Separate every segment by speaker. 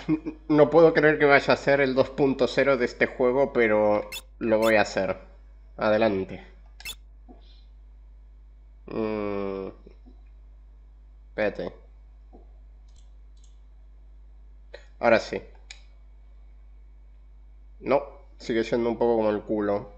Speaker 1: No puedo creer que vaya a ser el 2.0 de este juego, pero lo voy a hacer. Adelante. Mm, espérate. Ahora sí. No, sigue siendo un poco como el culo.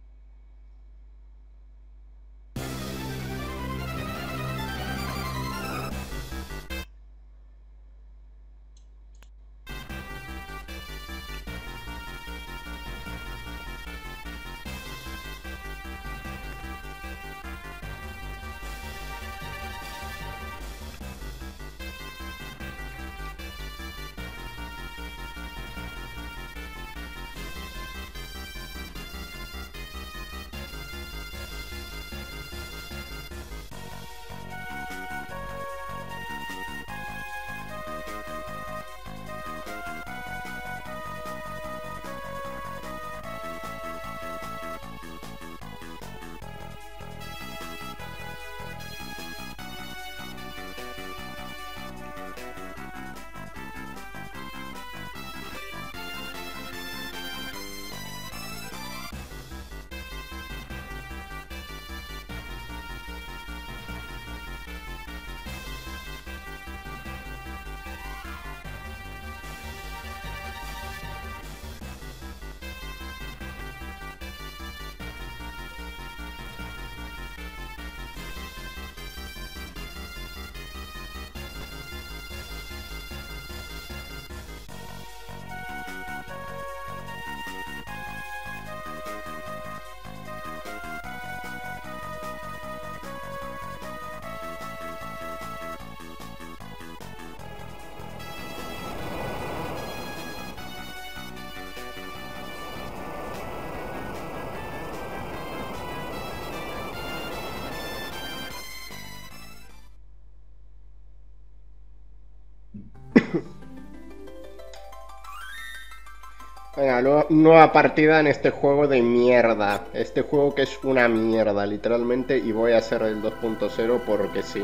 Speaker 1: Venga, nueva partida en este juego de mierda. Este juego que es una mierda, literalmente. Y voy a hacer el 2.0 porque sí.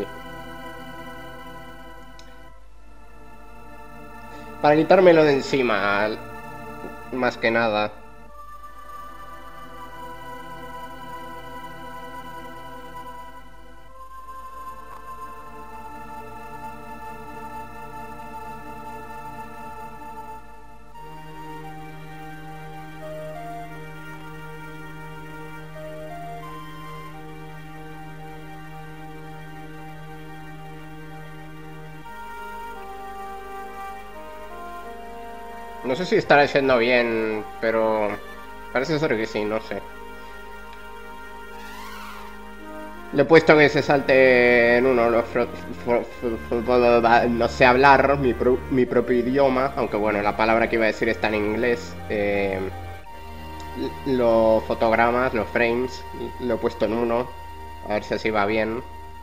Speaker 1: Para quitármelo de encima, más que nada. No sé si estará yendo bien, pero parece ser que sí, no sé. Le he puesto que se salte en uno, no sé hablar mi propio idioma, aunque bueno, la palabra que iba a decir está en inglés. Los fotogramas, los frames, lo he puesto en uno, a ver si así va bien.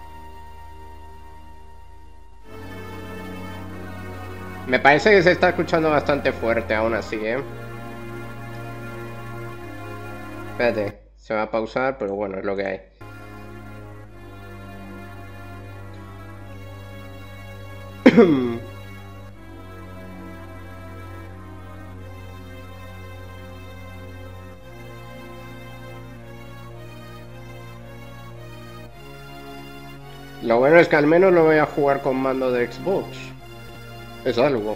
Speaker 1: Me parece que se está escuchando bastante fuerte aún así, ¿eh? Espérate, se va a pausar, pero bueno, es lo que hay. Lo bueno es que al menos lo voy a jugar con mando de Xbox. Es algo.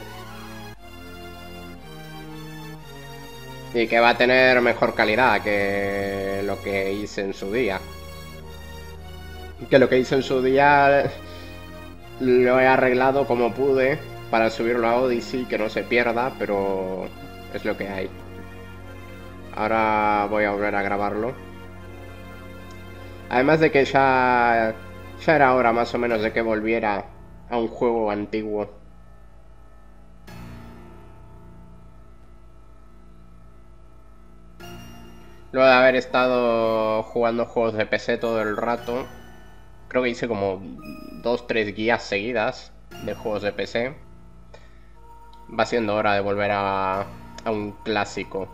Speaker 1: Y que va a tener mejor calidad que lo que hice en su día. Que lo que hice en su día lo he arreglado como pude para subirlo a Odyssey, que no se pierda, pero es lo que hay. Ahora voy a volver a grabarlo. Además de que ya era hora más o menos de que volviera a un juego antiguo. Luego de haber estado jugando juegos de PC todo el rato, creo que hice como 2-3 guías seguidas de juegos de PC. Va siendo hora de volver a un clásico.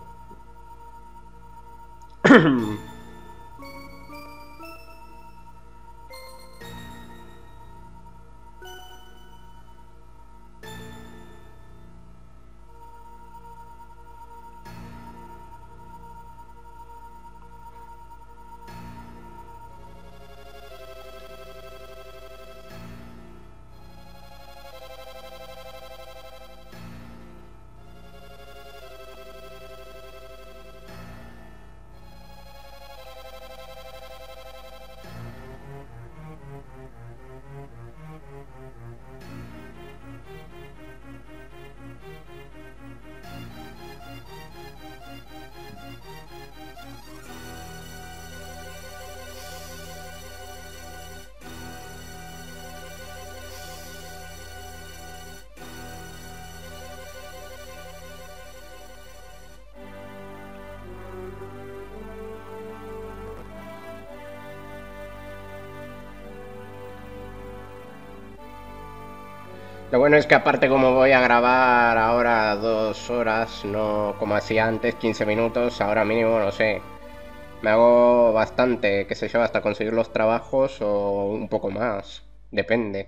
Speaker 1: Lo bueno es que aparte como voy a grabar ahora 2 horas, no como hacía antes, 15 minutos, ahora mínimo, no sé. Me hago bastante, qué sé yo, hasta conseguir los trabajos o un poco más. Depende.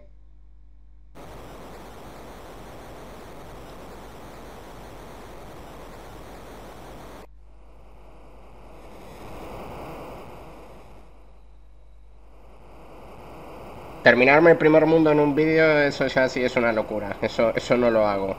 Speaker 1: Terminarme el primer mundo en un vídeo, eso ya sí es una locura. Eso no lo hago.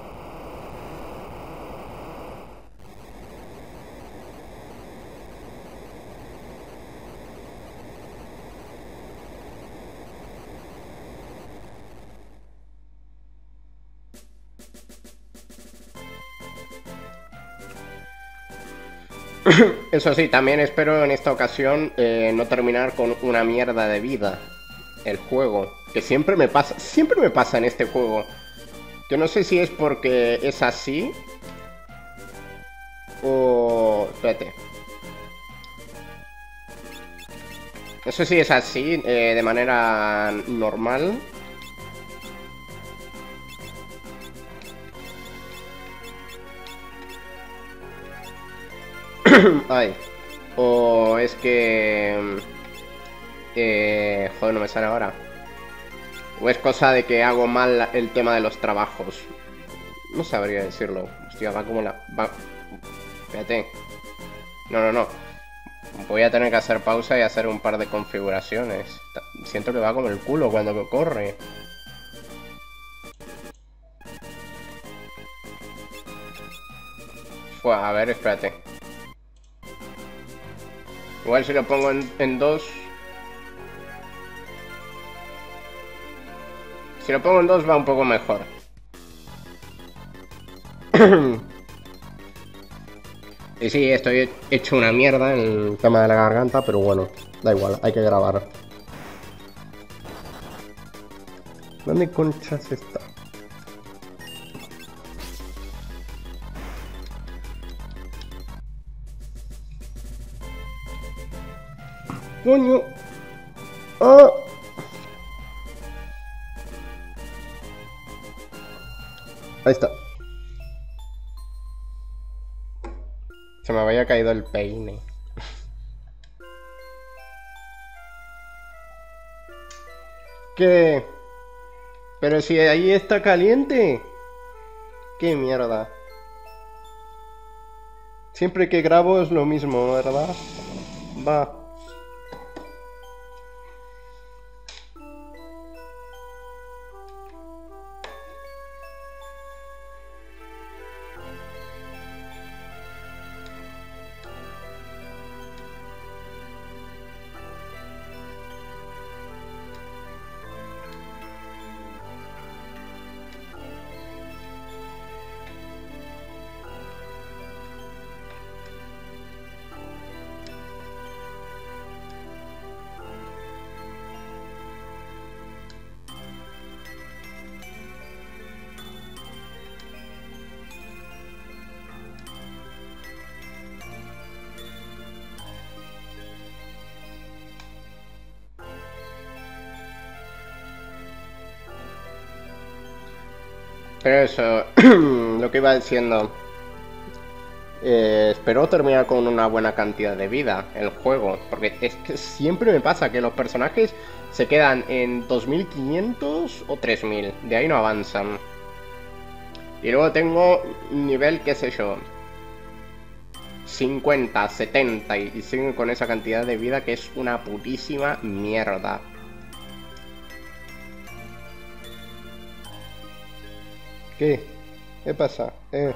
Speaker 1: Eso sí, también espero en esta ocasión no terminar con una mierda de vida el juego. Que siempre me pasa en este juego. Yo no sé si es porque es así o... Espérate. No sé si es así de manera normal. Ay. O es que... joder, no me sale ahora. O es cosa de que hago mal el tema de los trabajos. No sabría decirlo. Hostia, va como la... Va... Espérate. No. Voy a tener que hacer pausa y hacer un par de configuraciones. Siento que va como el culo cuando corre. A ver, espérate. Igual si lo pongo en 2. Si lo pongo en 2 va un poco mejor. Y sí, estoy hecho una mierda en el tema de la garganta, pero bueno, da igual, hay que grabar. ¿Dónde conchas está? ¡Coño! ¡Ah! Ahí está. Se me había caído el peine. ¿Qué? Pero si ahí está caliente. ¡Qué mierda! Siempre que grabo es lo mismo, ¿verdad? Va. Pero eso, lo que iba diciendo. Espero terminar con una buena cantidad de vida el juego. Porque es que siempre me pasa que los personajes se quedan en 2500 o 3000. De ahí no avanzan. Y luego tengo nivel, qué sé yo, 50, 70 y siguen con esa cantidad de vida que es una putísima mierda. ¿Qué? ¿Qué pasa?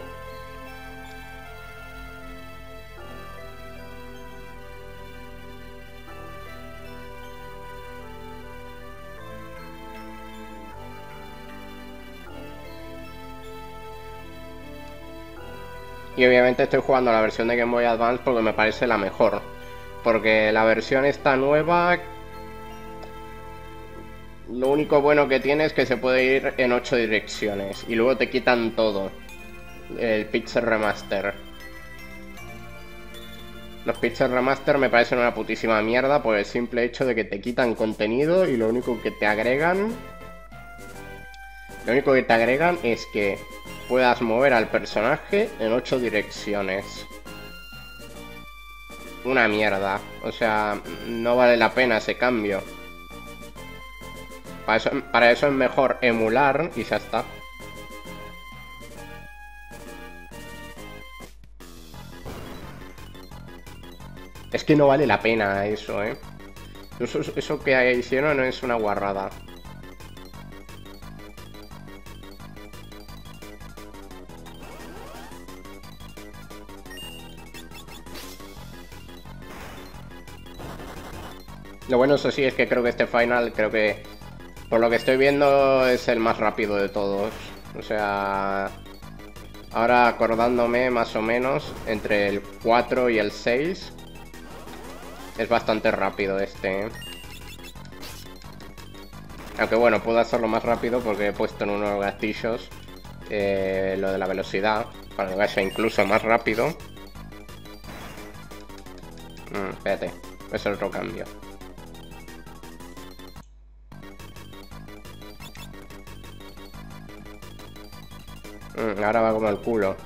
Speaker 1: Y obviamente estoy jugando la versión de Game Boy Advance porque me parece la mejor. Porque la versión esta nueva... Lo único bueno que tiene es que se puede ir en 8 direcciones. Y luego te quitan todo. El Pixel Remaster. Los Pixel Remaster me parecen una putísima mierda por el simple hecho de que te quitan contenido y lo único que te agregan Lo único que te agregan es que puedas mover al personaje en 8 direcciones. Una mierda. O sea, no vale la pena ese cambio. Para eso es mejor emular y ya está. Es que no vale la pena eso, ¿eh? Eso que hicieron es una guarrada. Lo bueno, eso sí, es que creo que este final, por lo que estoy viendo, es el más rápido de todos. O sea, ahora acordándome más o menos, entre el 4 y el 6, es bastante rápido este, ¿eh? Aunque bueno, puedo hacerlo más rápido porque he puesto en unos gatillos lo de la velocidad, para que vaya incluso más rápido. Espérate, es otro cambio. Ahora va como el culo.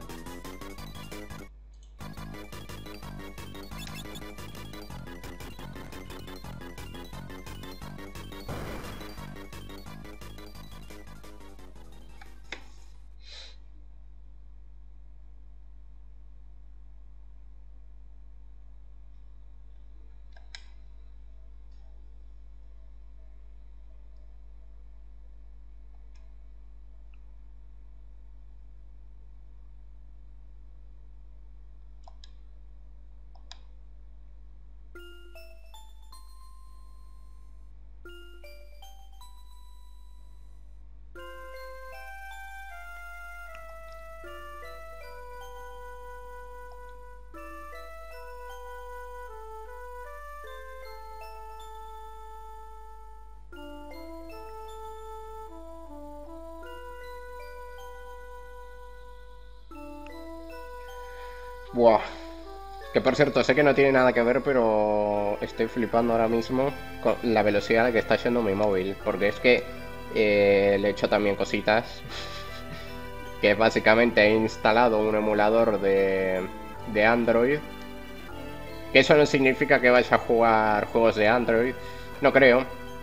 Speaker 1: Buah. Que por cierto, sé que no tiene nada que ver, pero estoy flipando ahora mismo con la velocidad a la que está yendo mi móvil. Porque es que le he hecho también cositas. Que básicamente he instalado un emulador de Android. Que eso no significa que vaya a jugar juegos de Android. No creo.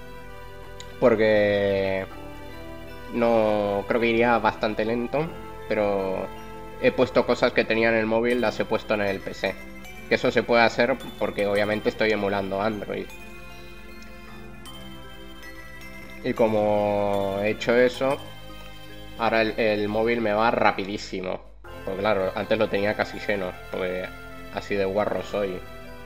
Speaker 1: Porque no creo que iría bastante lento. Pero he puesto cosas que tenía en el móvil, las he puesto en el PC. Que eso se puede hacer porque obviamente estoy emulando Android. Y como he hecho eso, ahora el móvil me va rapidísimo. Pues claro, antes lo tenía casi lleno, porque así de guarro soy.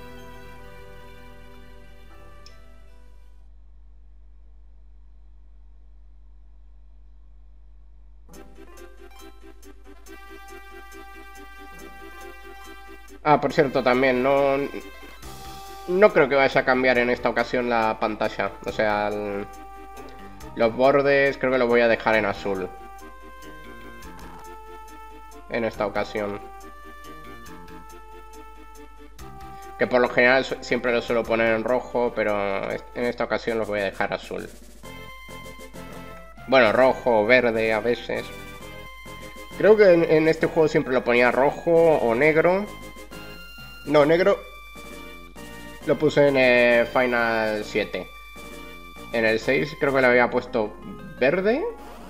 Speaker 1: Ah, por cierto, también no creo que vaya a cambiar en esta ocasión la pantalla. O sea, los bordes creo que los voy a dejar en azul. En esta ocasión. Que por lo general siempre lo suelo poner en rojo, pero en esta ocasión los voy a dejar azul. Bueno, rojo o verde a veces. Creo que en este juego siempre lo ponía rojo o negro. No, negro lo puse en el Final 7. En el 6 creo que le había puesto verde.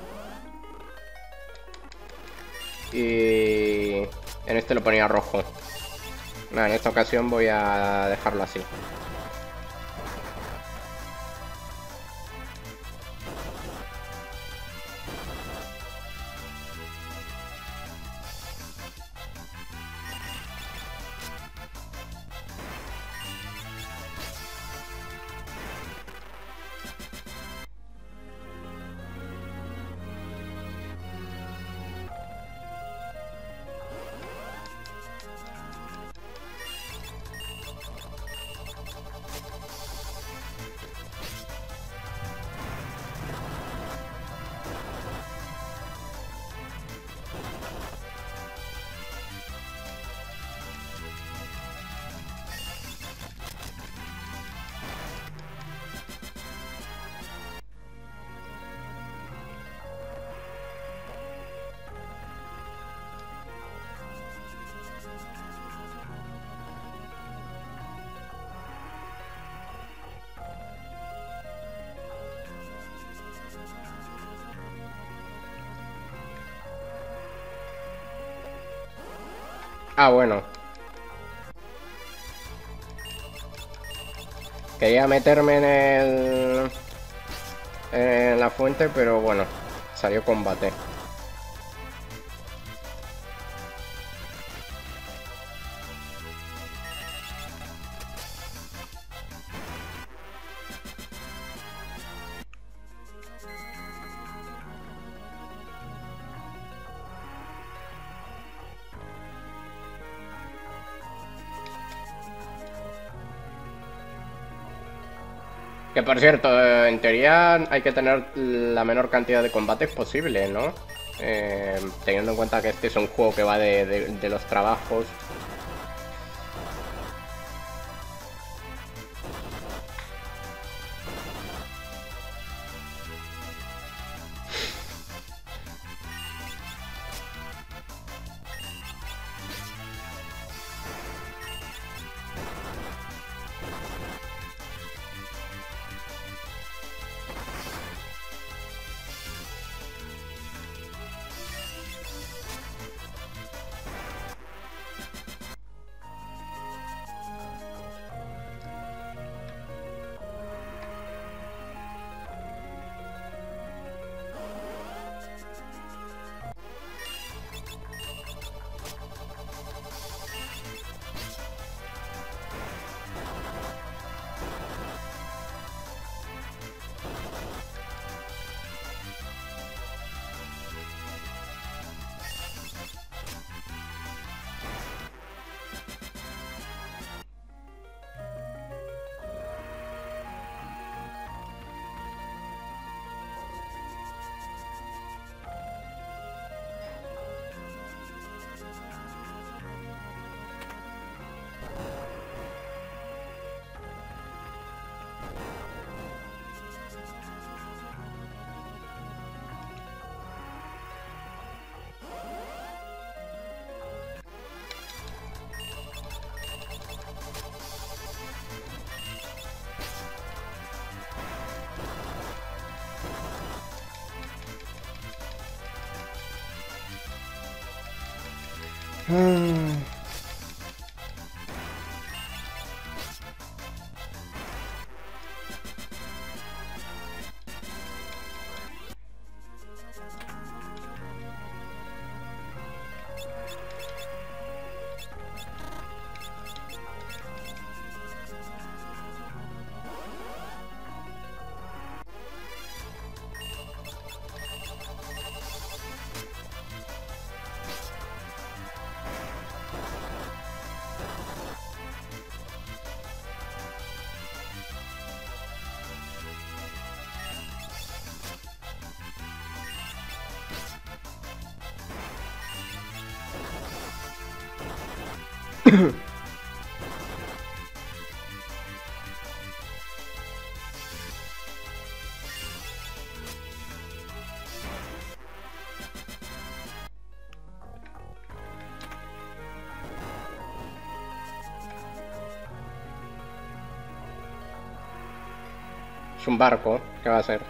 Speaker 1: Y en este lo ponía rojo. Nada, en esta ocasión voy a dejarlo así. Ah, bueno. Quería meterme en la fuente, pero bueno, salió combate. Que por cierto, en teoría hay que tener la menor cantidad de combates posible, ¿no? Teniendo en cuenta que este es un juego que va de los trabajos. Es un barco, ¿qué va a ser?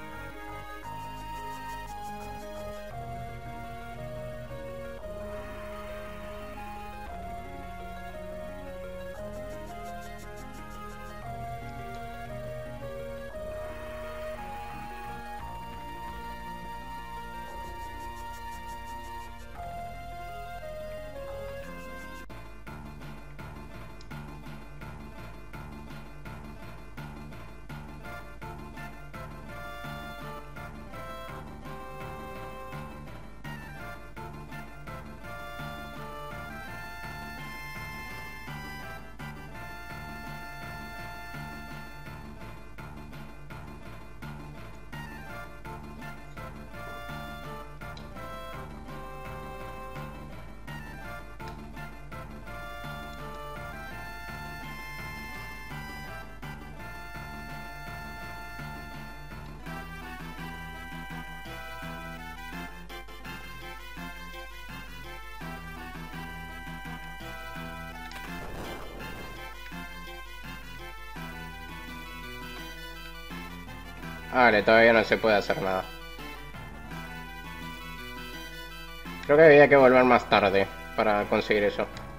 Speaker 1: Vale, todavía no se puede hacer nada. Creo que había que volver más tarde para conseguir eso.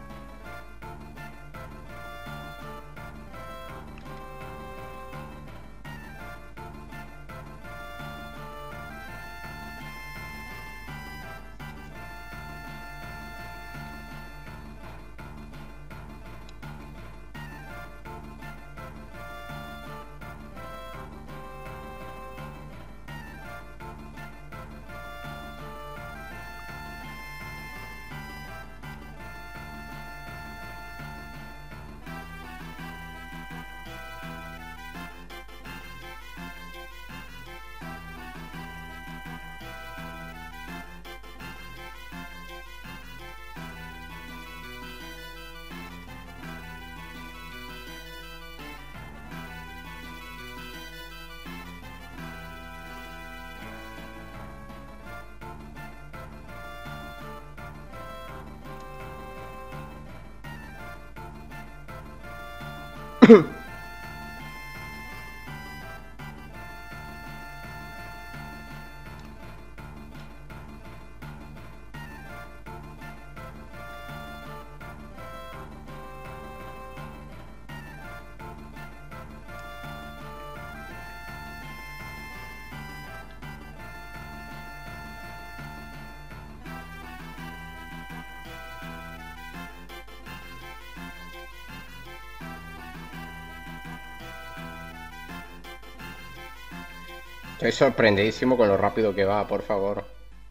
Speaker 1: Estoy sorprendidísimo con lo rápido que va, por favor.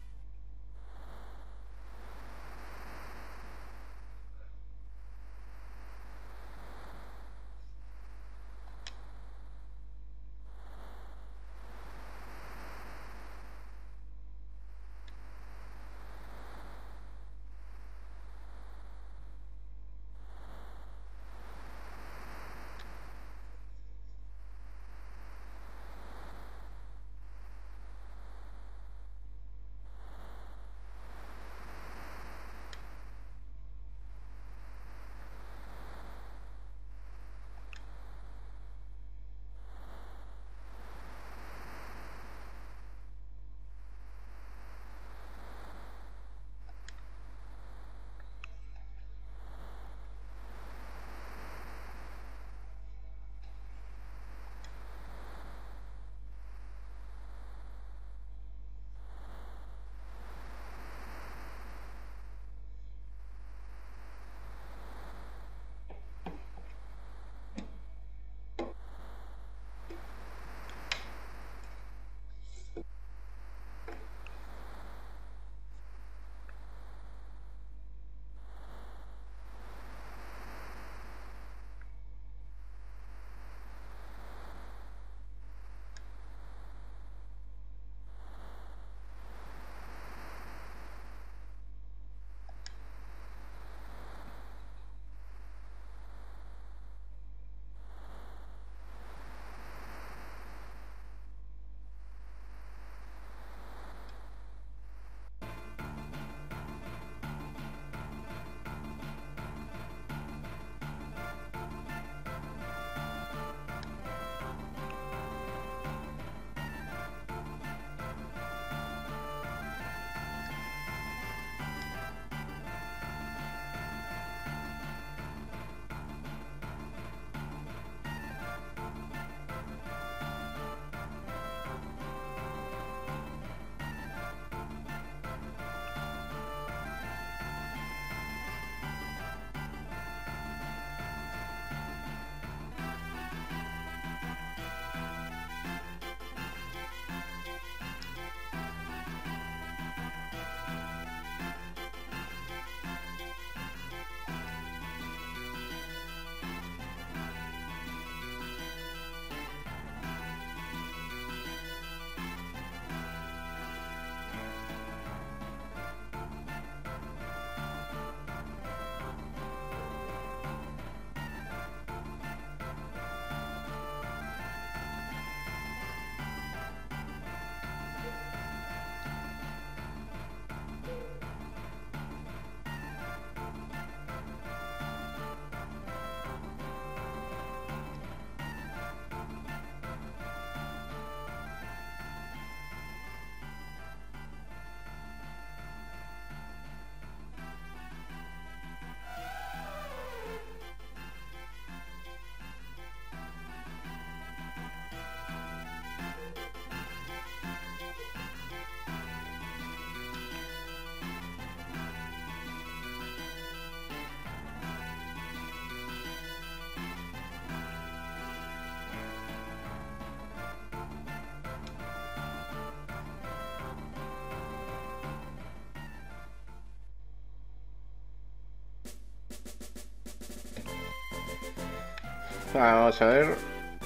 Speaker 1: Vamos a ver.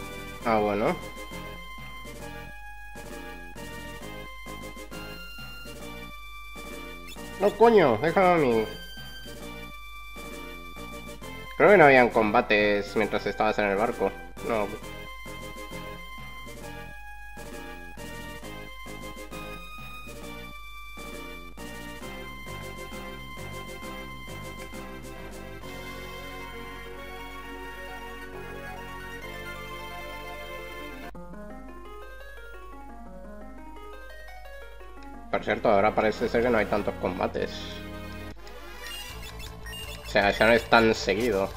Speaker 1: Ah, bueno. No, coño, déjame a mí. Creo que no habían combates mientras estabas en el barco. No. Por cierto, ahora parece ser que no hay tantos combates. O sea, ya no es tan seguido.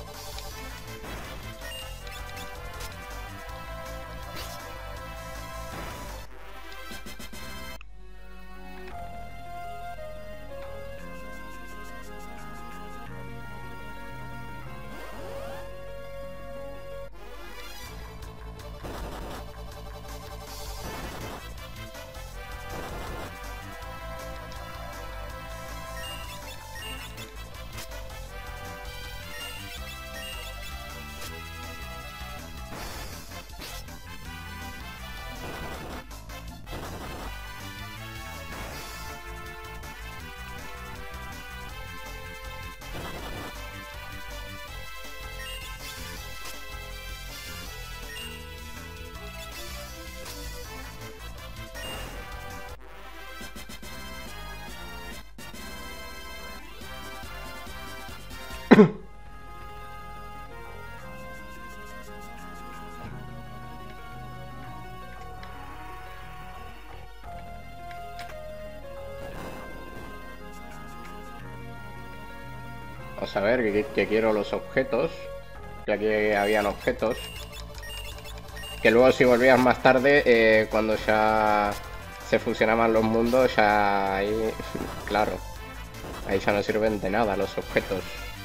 Speaker 1: Vamos a ver, que quiero los objetos. Que aquí habían objetos. Que luego si volvías más tarde, cuando ya se fusionaban los mundos, ya ahí, claro, ahí ya no sirven de nada los objetos.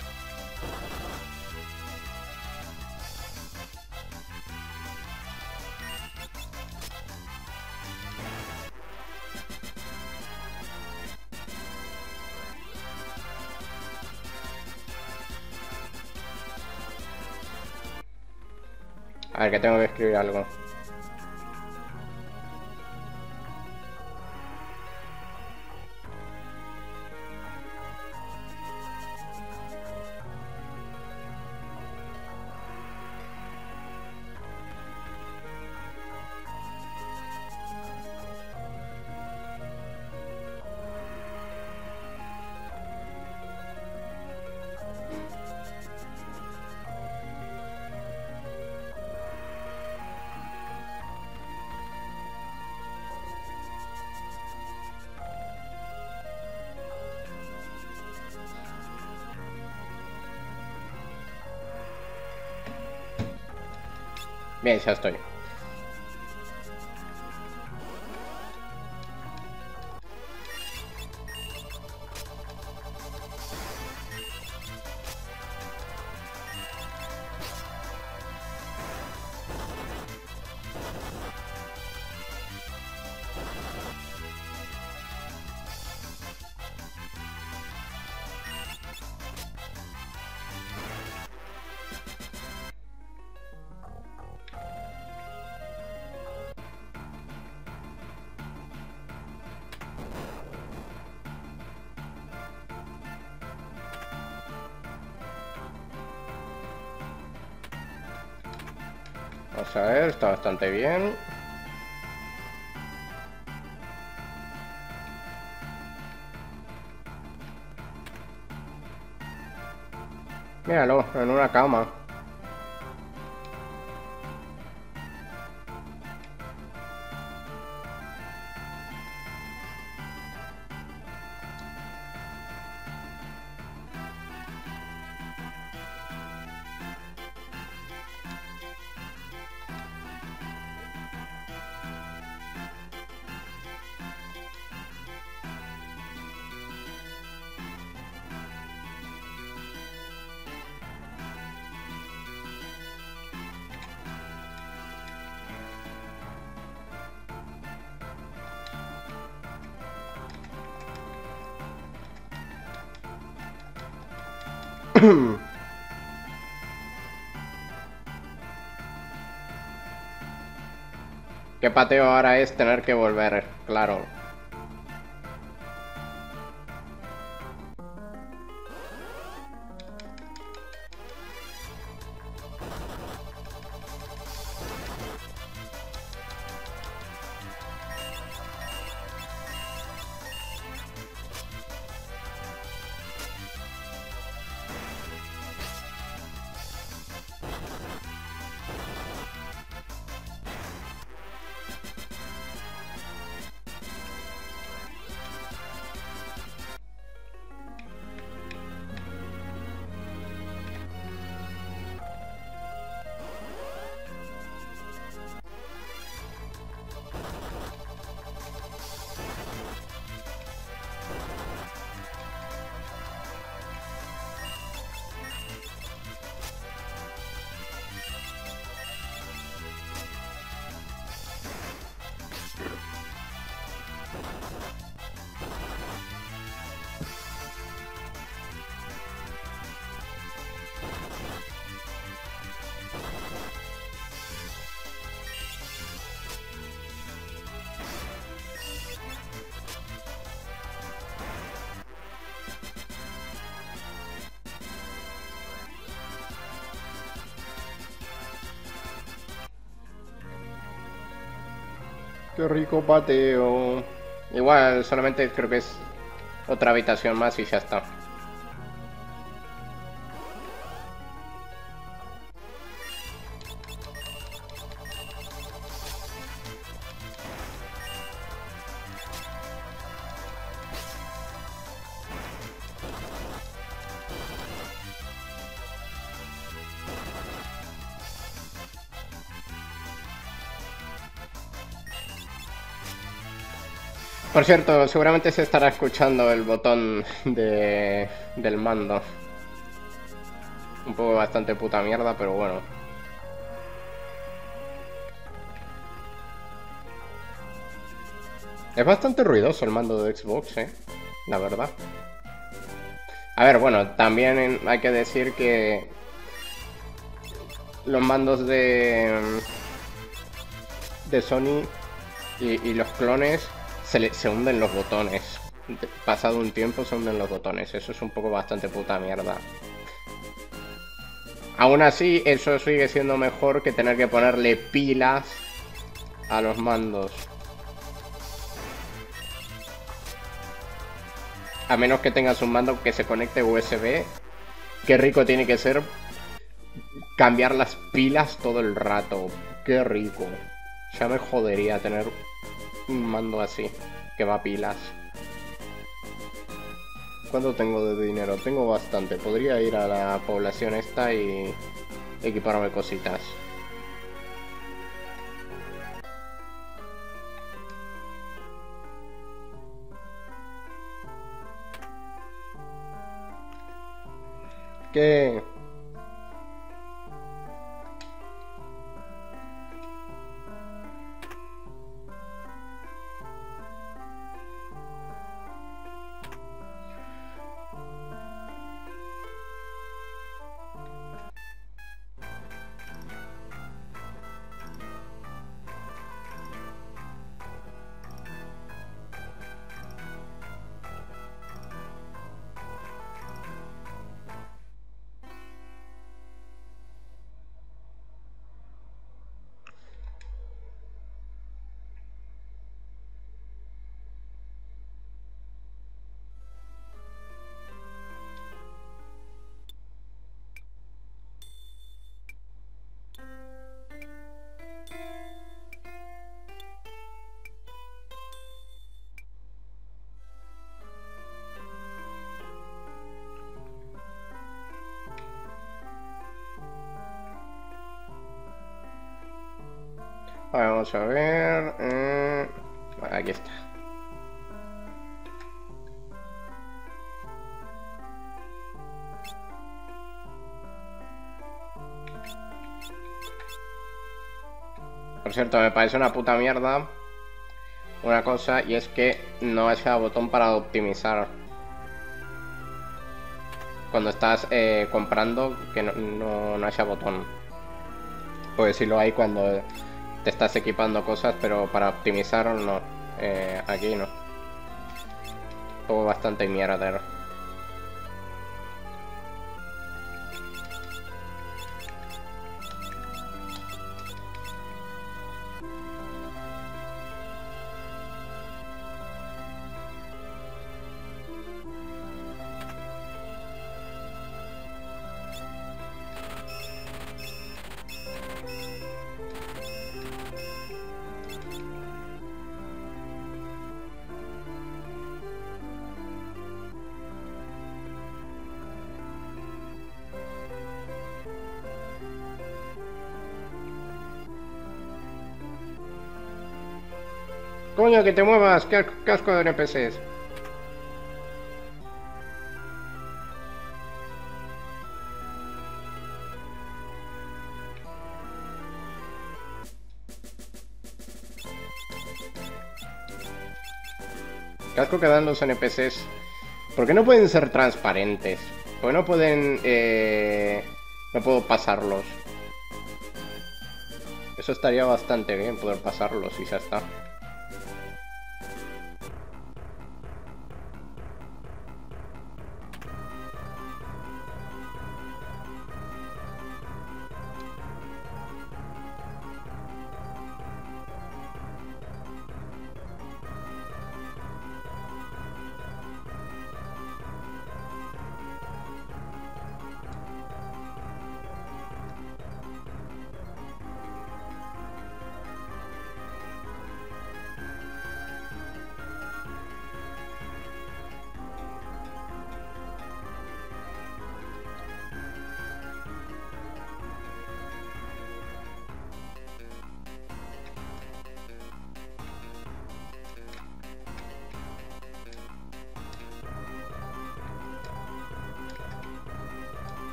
Speaker 1: A ver, que tengo que escribir algo. Bien, ya estoy. Vamos a ver, está bastante bien. Míralo, en una cama. Qué pateo ahora es tener que volver, claro. Qué rico pateo. Igual, solamente creo que es otra habitación más y ya está. Por cierto, seguramente se estará escuchando el botón del mando. Un poco bastante puta mierda, pero bueno. Es bastante ruidoso el mando de Xbox, la verdad. A ver, bueno, también hay que decir que los mandos de Sony y los clones se hunden los botones. Pasado un tiempo se hunden los botones. Eso es un poco bastante puta mierda. Aún así, eso sigue siendo mejor que tener que ponerle pilas a los mandos. A menos que tengas un mando que se conecte USB. Qué rico tiene que ser cambiar las pilas todo el rato. Qué rico. Ya me jodería tener un mando así, que va a pilas. ¿Cuánto tengo de dinero? Tengo bastante. Podría ir a la población esta y equiparme cositas. ¿Qué? Vamos a ver. Aquí está. Por cierto, me parece una puta mierda una cosa, y es que no haya botón para optimizar. Cuando estás comprando, que no haya botón. Pues sí lo hay cuando te estás equipando cosas, pero para optimizar no. Aquí no. Todo bastante mierdero. Coño, que te muevas, qué casco de NPCs. Casco que dan los NPCs. ¿Por qué no pueden ser transparentes? ¿Por qué no pueden... no puedo pasarlos? Eso estaría bastante bien, poder pasarlos y ya está.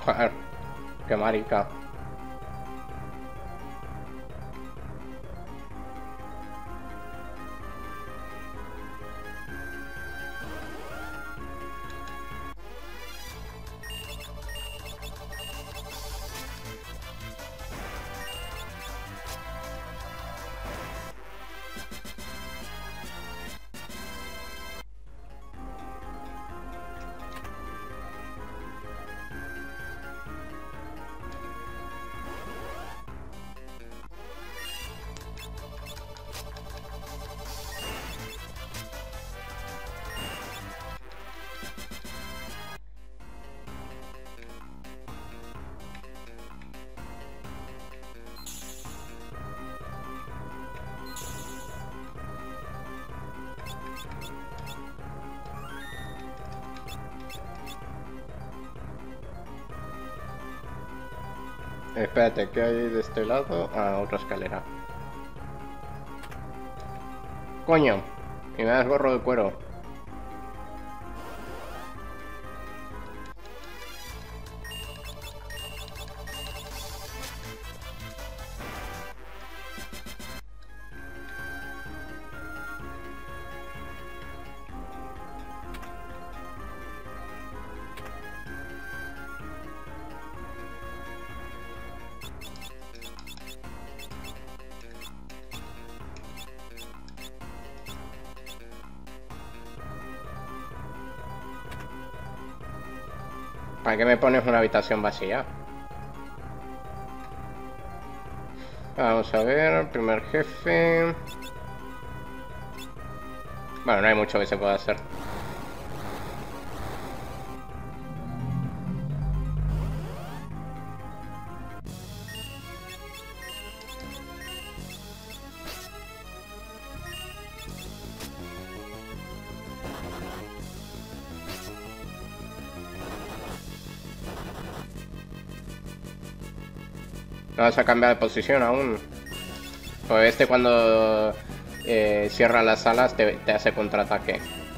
Speaker 1: Joder, qué marica. Espérate, ¿qué hay de este lado? Ah, otra escalera. Coño, y me das gorro de cuero. ¿Para qué me pones una habitación vacía? Vamos a ver, primer jefe. Bueno, no hay mucho que se pueda hacer. No vas a cambiar de posición aún. Pues este cuando cierra las alas te hace contraataque.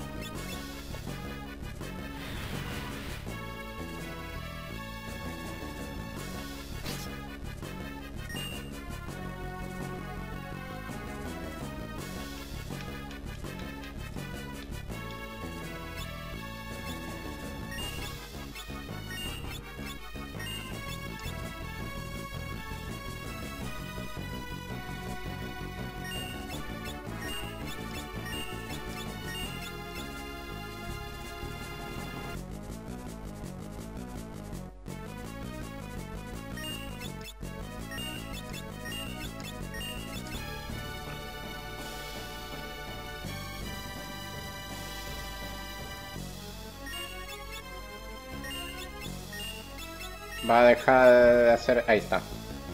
Speaker 1: Va a dejar de hacer... Ahí está.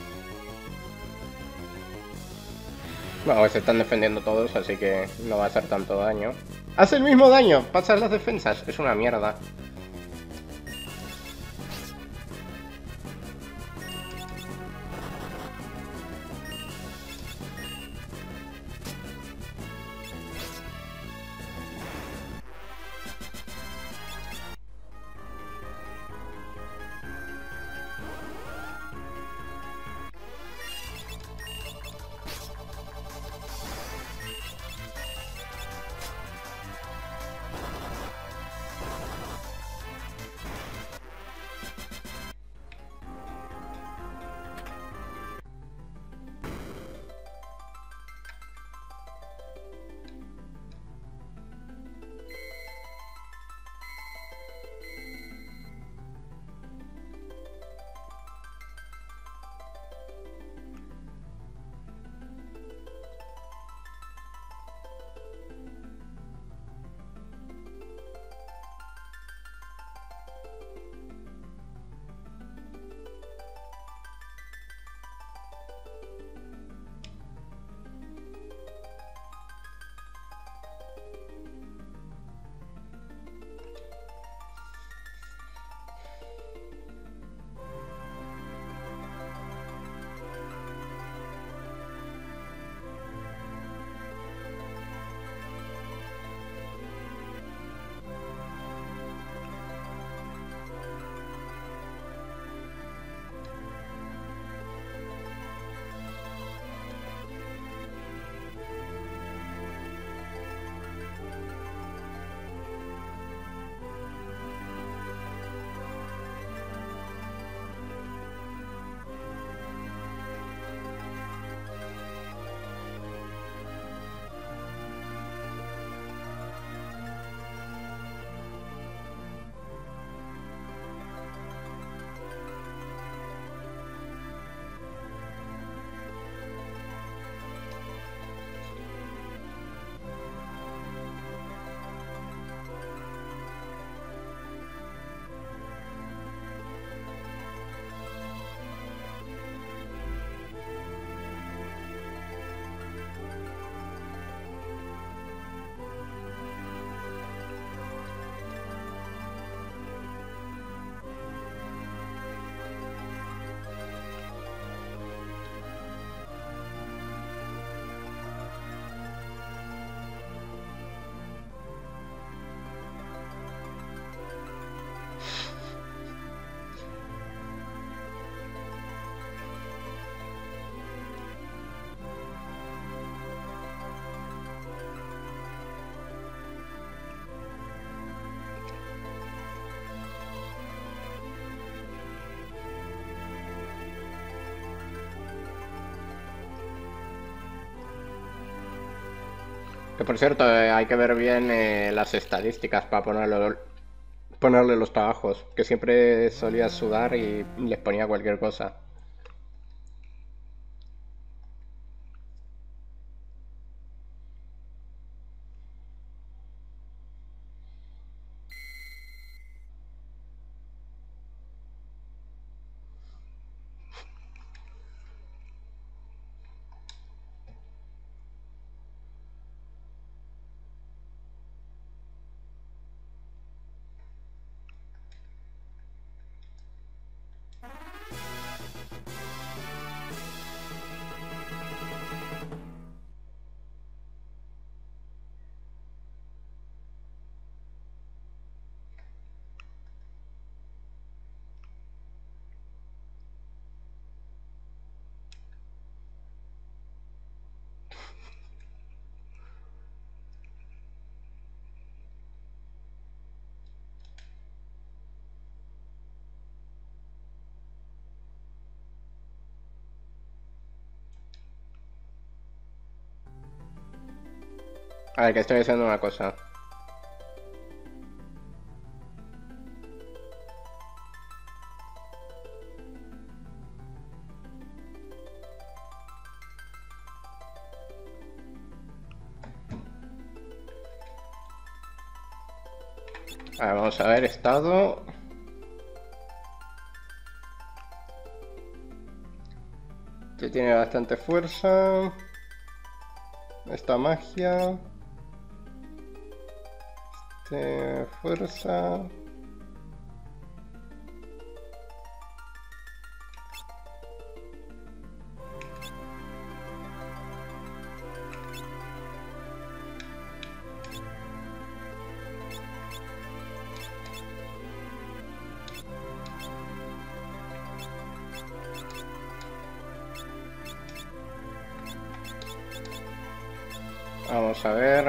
Speaker 1: Bueno, se están defendiendo todos, así que no va a hacer tanto daño. ¡Hace el mismo daño! ¡Pasas las defensas! Es una mierda. Que por cierto, hay que ver bien las estadísticas para ponerle los trabajos. Que siempre solía sudar y les ponía cualquier cosa. A ver, que estoy haciendo una cosa. A ver, vamos a ver, estado. Este tiene bastante fuerza. Esta magia. Fuerza. Vamos a ver.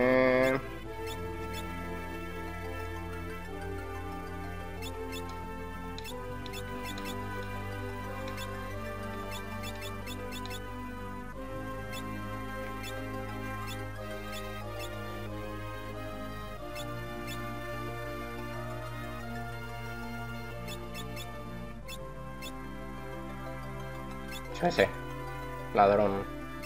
Speaker 1: Ese. Ladrón.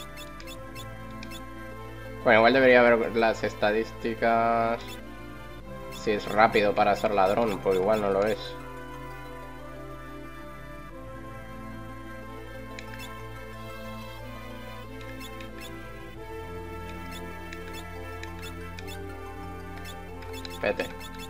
Speaker 1: Bueno, igual debería ver las estadísticas. Si es rápido para ser ladrón, pues igual no lo es. Vete.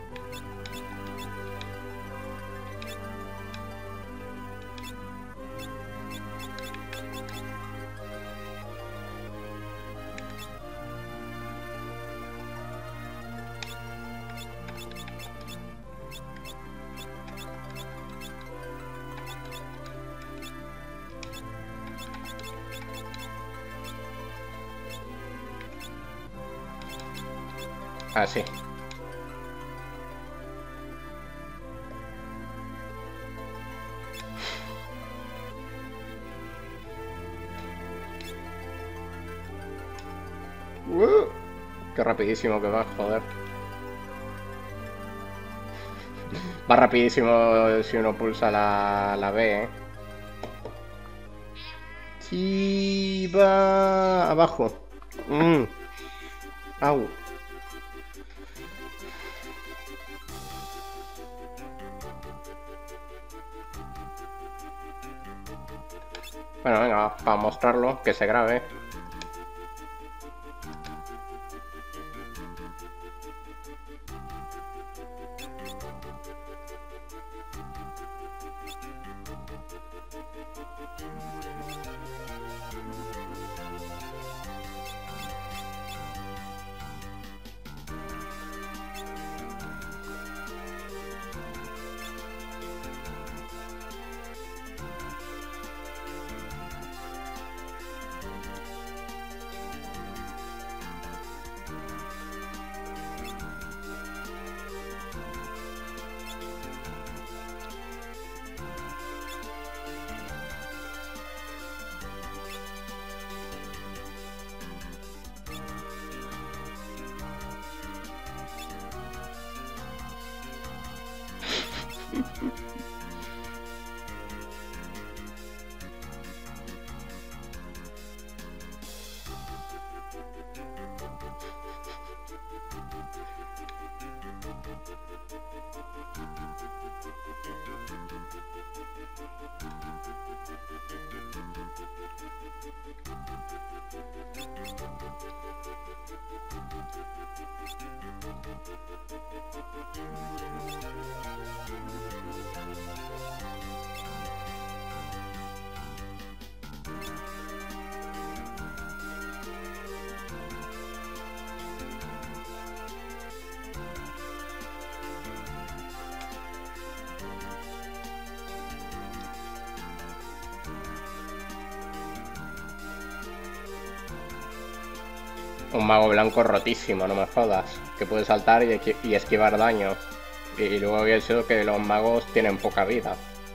Speaker 1: Así. Qué rapidísimo que va, joder. Va rapidísimo si uno pulsa la B, Sí, va abajo. Au. Bueno, venga, para mostrarlo, que se grabe. Un mago blanco rotísimo, no me jodas. Que puede saltar y esquivar daño. Y luego había sido que los magos tienen poca vida.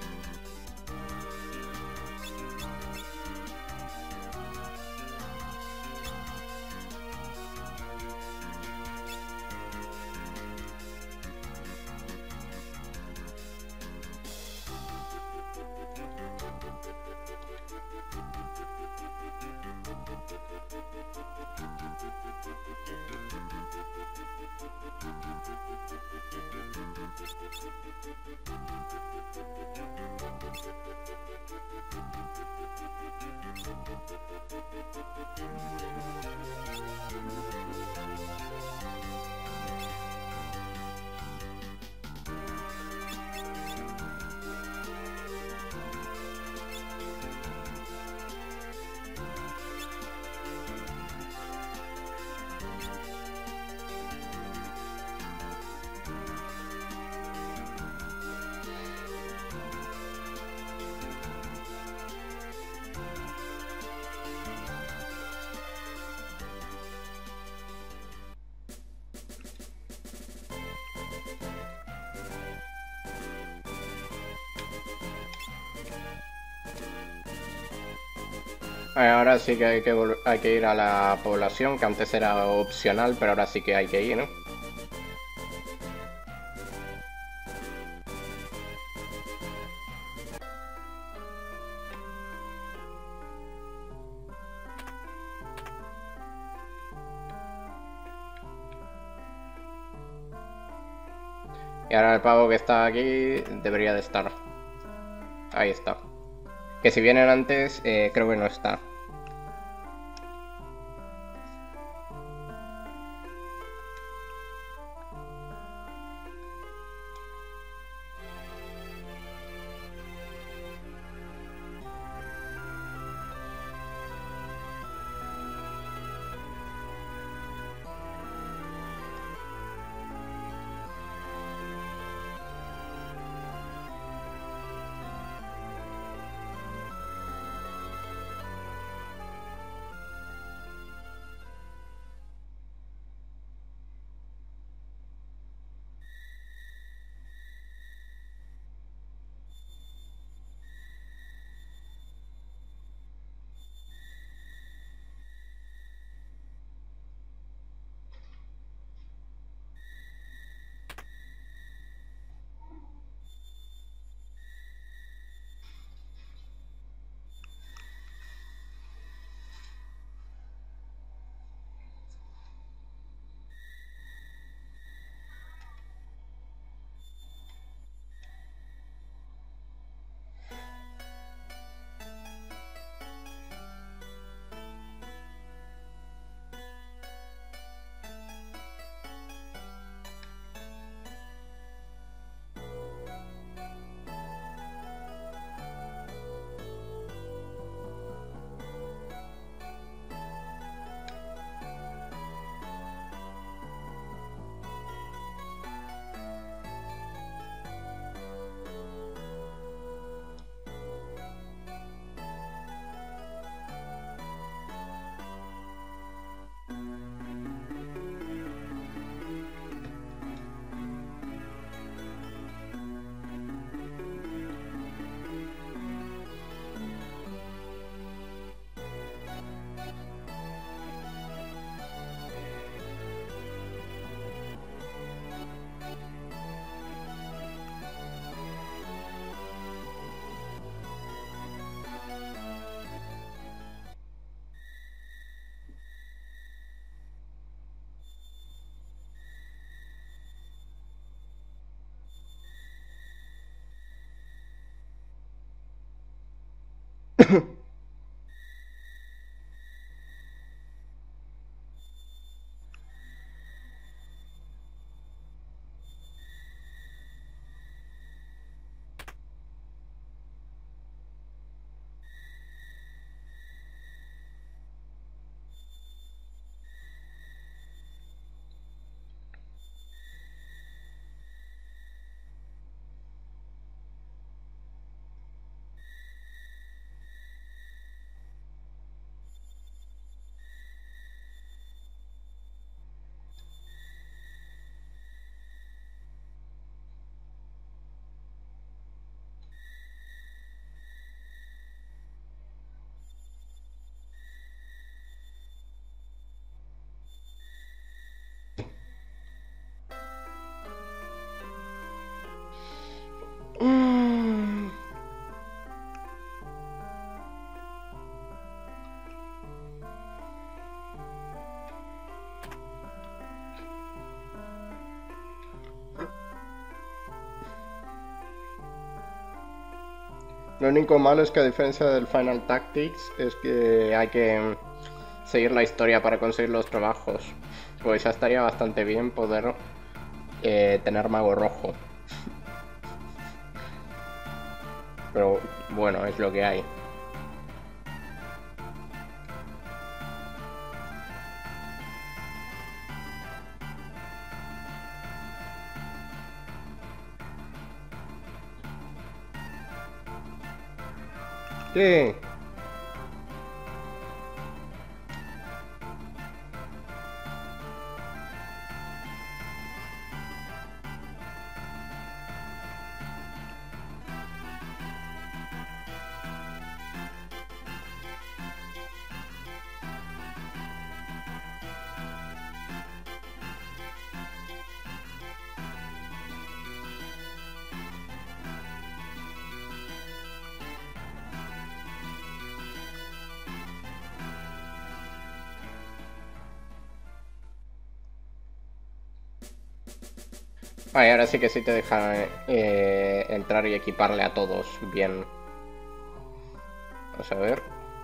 Speaker 1: Ahora sí que hay que ir a la población, que antes era opcional, pero ahora sí que hay que ir, ¿no? Y ahora el pavo que está aquí debería de estar. Ahí está. Que si vienen antes, creo que no está. Lo único malo es que a diferencia del Final Tactics es que hay que seguir la historia para conseguir los trabajos. Pues ya estaría bastante bien poder tener mago rojo. Pero bueno, es lo que hay. ¿Qué? Vale, ahora sí que sí te deja entrar y equiparle a todos bien. Vamos a ver.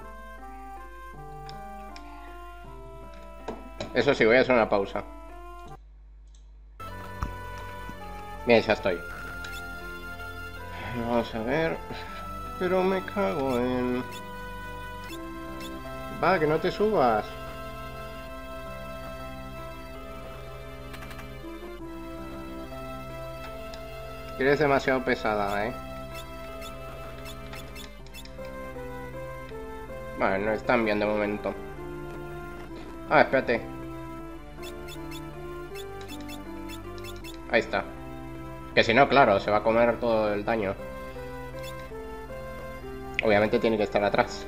Speaker 1: Eso sí, voy a hacer una pausa. Bien, ya estoy. Vamos a ver. Pero me cago en... Va, que no te subas. Eres demasiado pesada, ¿eh? Vale, no están bien de momento. Ah, espérate. Ahí está. Que si no, claro, se va a comer todo el daño. Obviamente tiene que estar atrás.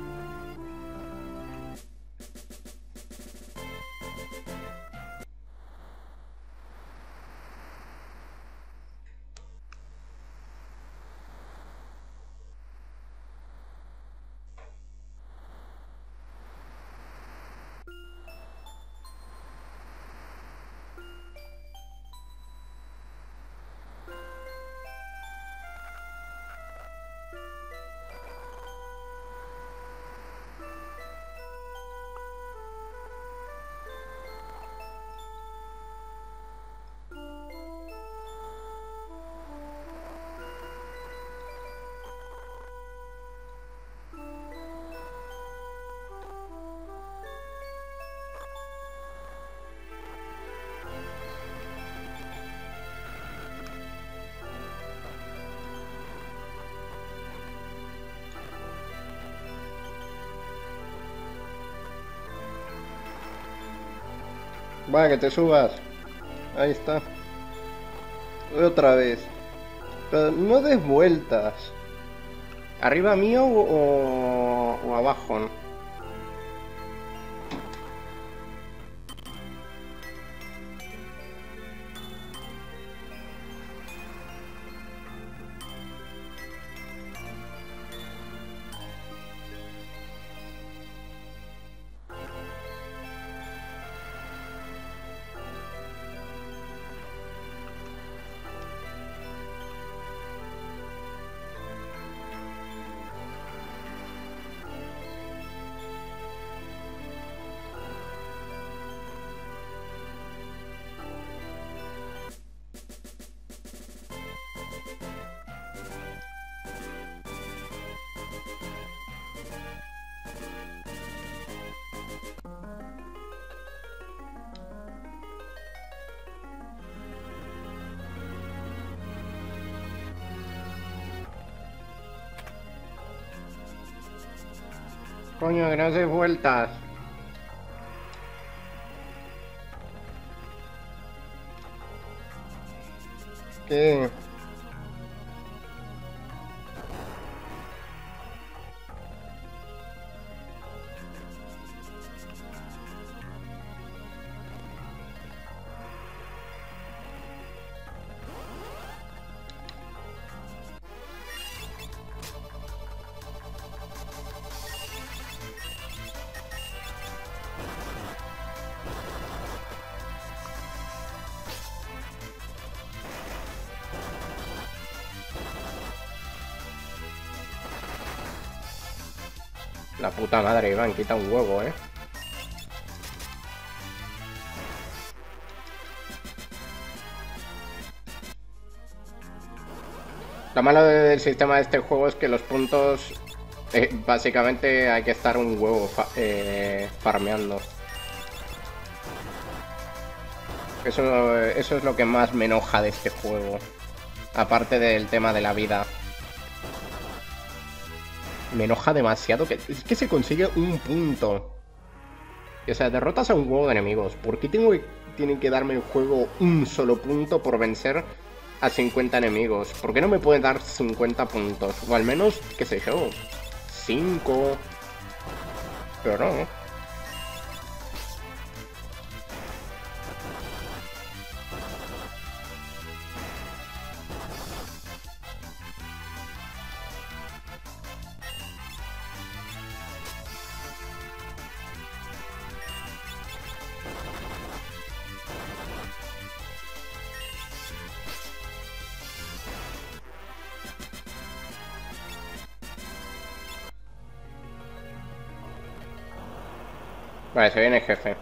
Speaker 1: Va, que te subas. Ahí está. Otra vez. Pero no des vueltas. ¿Arriba mío o abajo? Coño, que no des vueltas. ¿Qué? La puta madre, Iván, quita un huevo, ¿eh? Lo malo del sistema de este juego es que los puntos... básicamente hay que estar un huevo farmeando. Eso es lo que más me enoja de este juego. Aparte del tema de la vida. Me enoja demasiado que... Es que se consigue un punto. O sea, derrotas a un huevo de enemigos. ¿Por qué tienen que darme el juego un solo punto por vencer a 50 enemigos? ¿Por qué no me pueden dar 50 puntos? O al menos, qué sé yo, 5. Pero no. Vale, se viene el jefe.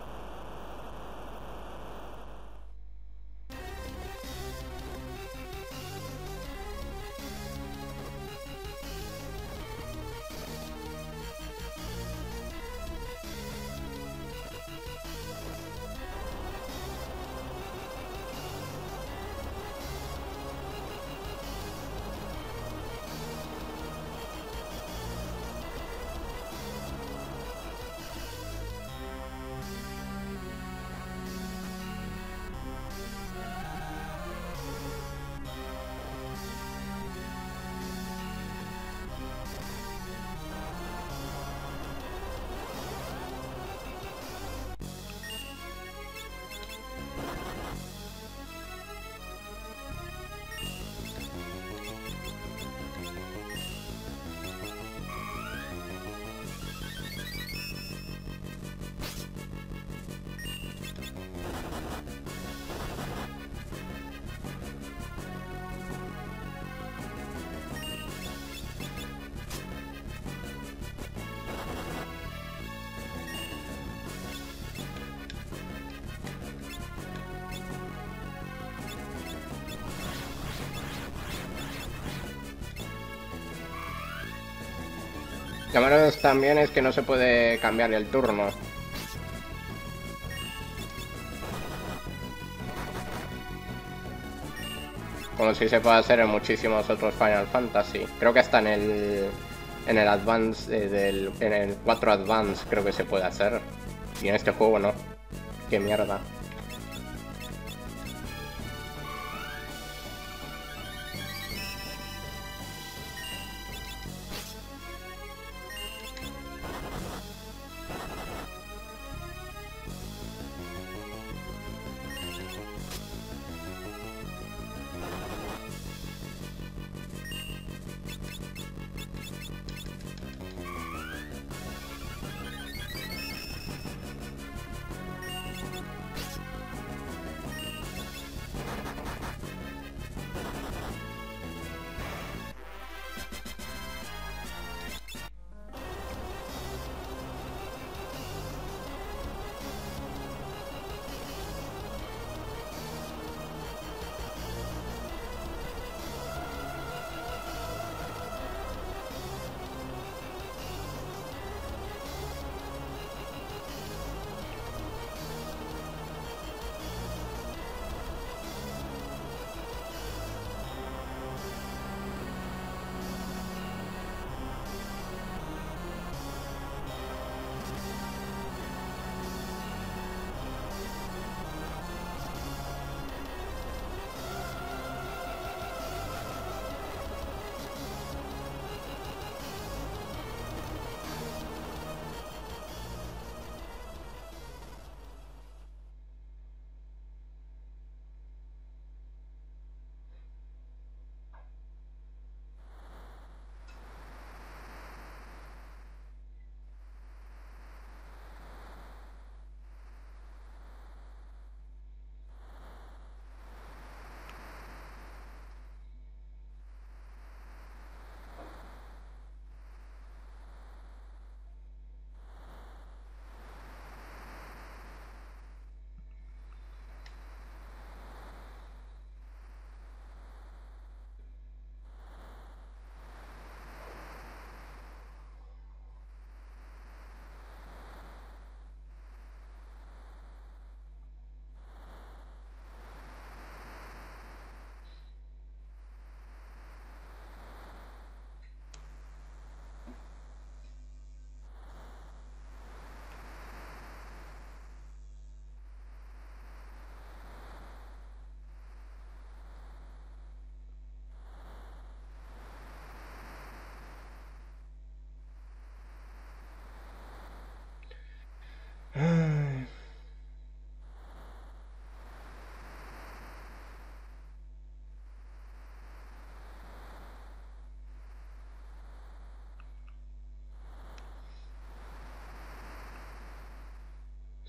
Speaker 1: Lo malo también es que no se puede cambiar el turno. Como si se puede hacer en muchísimos otros Final Fantasy. Creo que hasta en el Advance, en el 4 Advance creo que se puede hacer. Y en este juego no. Qué mierda.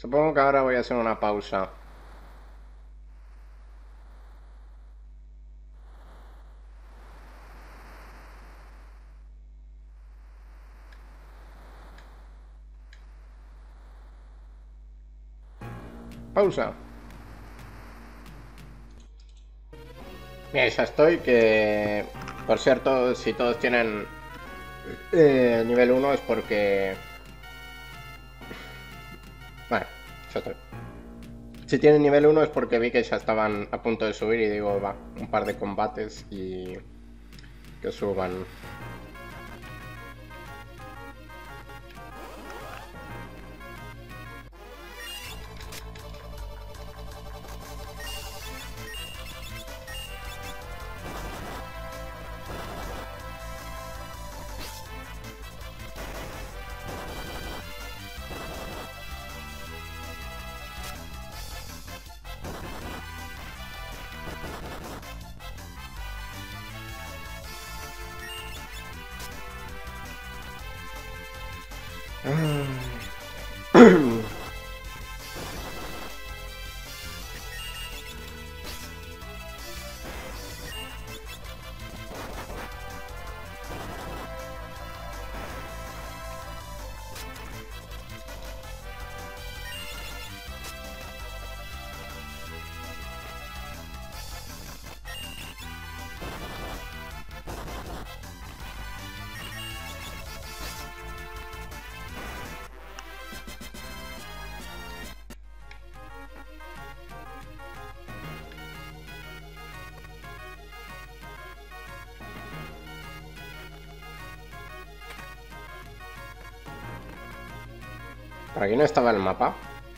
Speaker 1: Supongo que ahora voy a hacer una pausa. Pausa. Bien, ya estoy, que... Por cierto, si todos tienen nivel 1 es porque... Vale, ya estoy. Si tienen nivel 1 es porque vi que ya estaban a punto de subir y digo, va, un par de combates y... que suban. ¿Por aquí no estaba el mapa?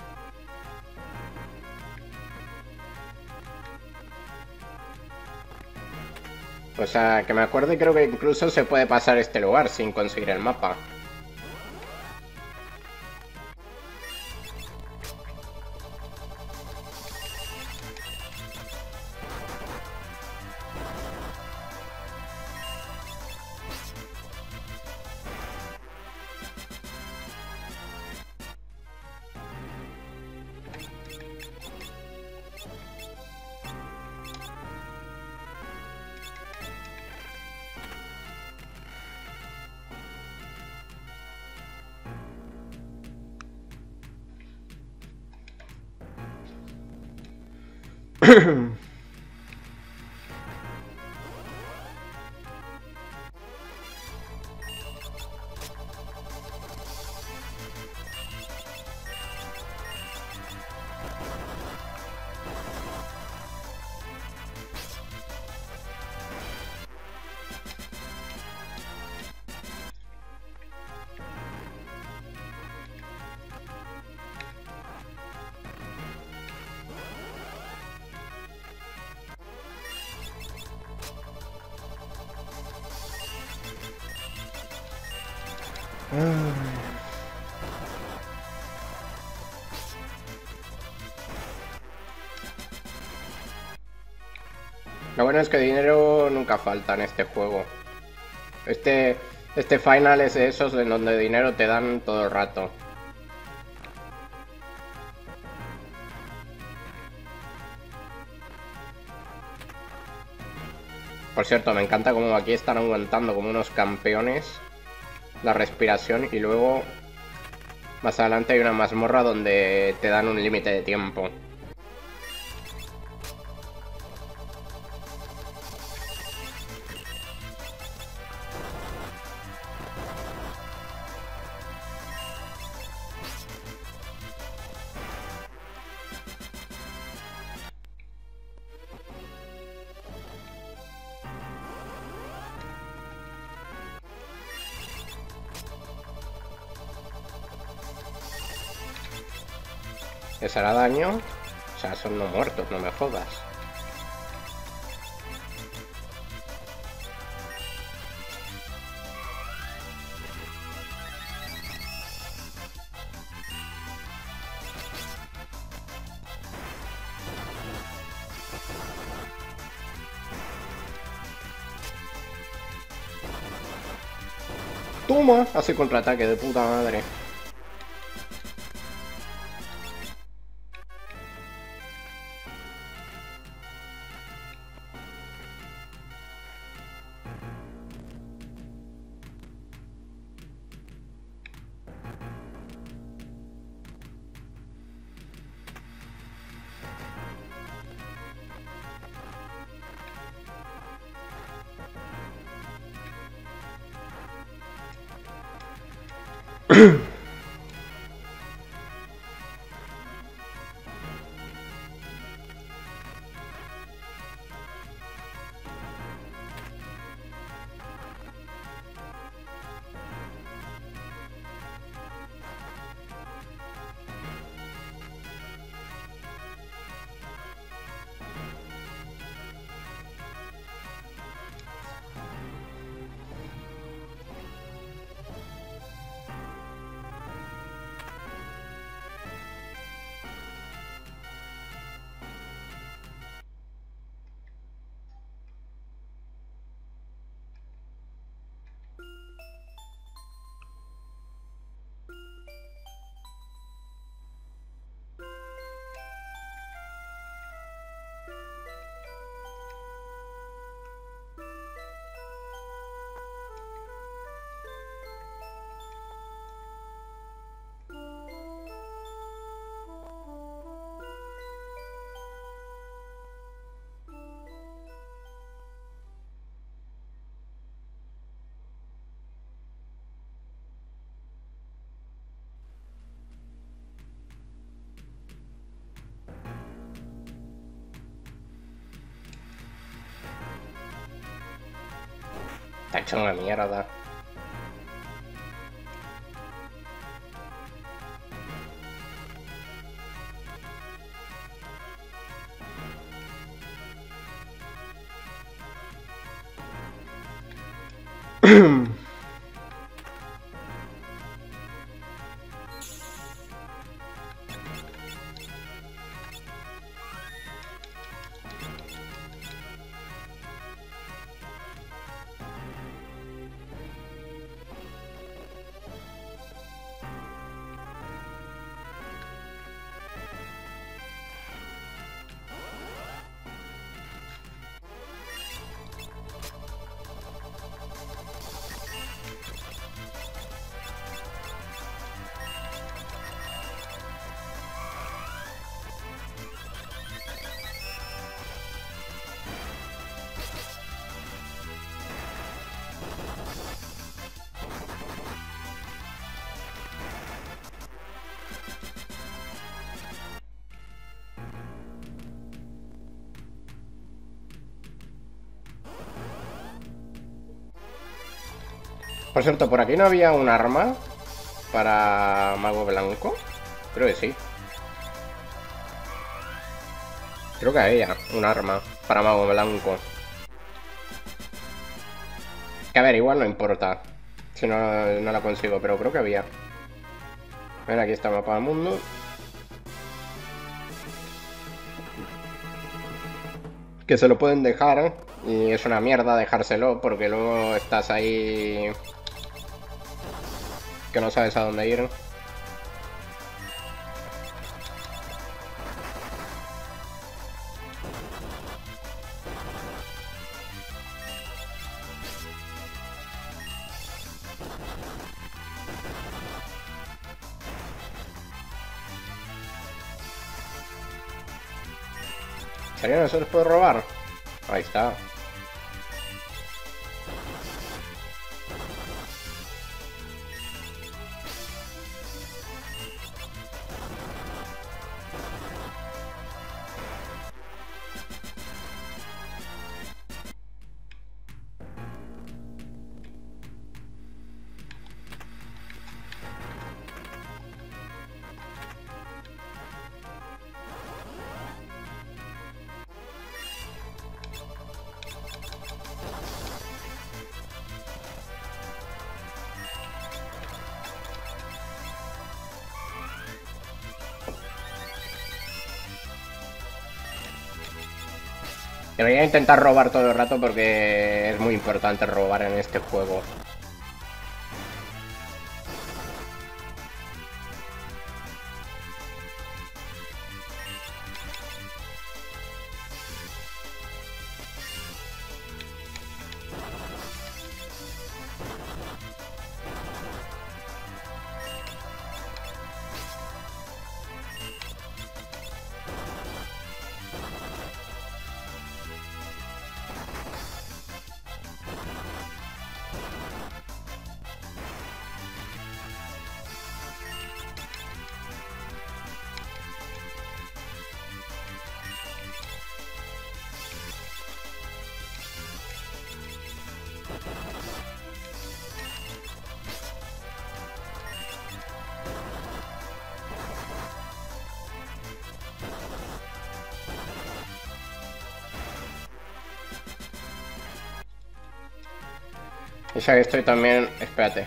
Speaker 1: O sea, que me acuerde, creo que incluso se puede pasar este lugar sin conseguir el mapa. Lo bueno es que dinero nunca falta en este juego. Este final es de esos en donde dinero te dan todo el rato. Por cierto, me encanta como aquí están aguantando como unos campeones la respiración y luego más adelante hay una mazmorra donde te dan un límite de tiempo. ¿Les hará daño? O sea, son no muertos, no me jodas. Toma, hace contraataque de puta madre. Está hecho una mierda. Por cierto, ¿por aquí no había un arma para Mago Blanco? Creo que sí. Creo que había un arma para Mago Blanco. Que a ver, igual no importa si no la consigo, pero creo que había. Ven, aquí está el mapa del mundo. Que se lo pueden dejar. Y es una mierda dejárselo porque luego estás ahí que no sabes a dónde ir. ¿Sería no se les puede robar? Ahí está. Debería intentar robar todo el rato porque es muy importante robar en este juego. Y ya que estoy también... Espérate.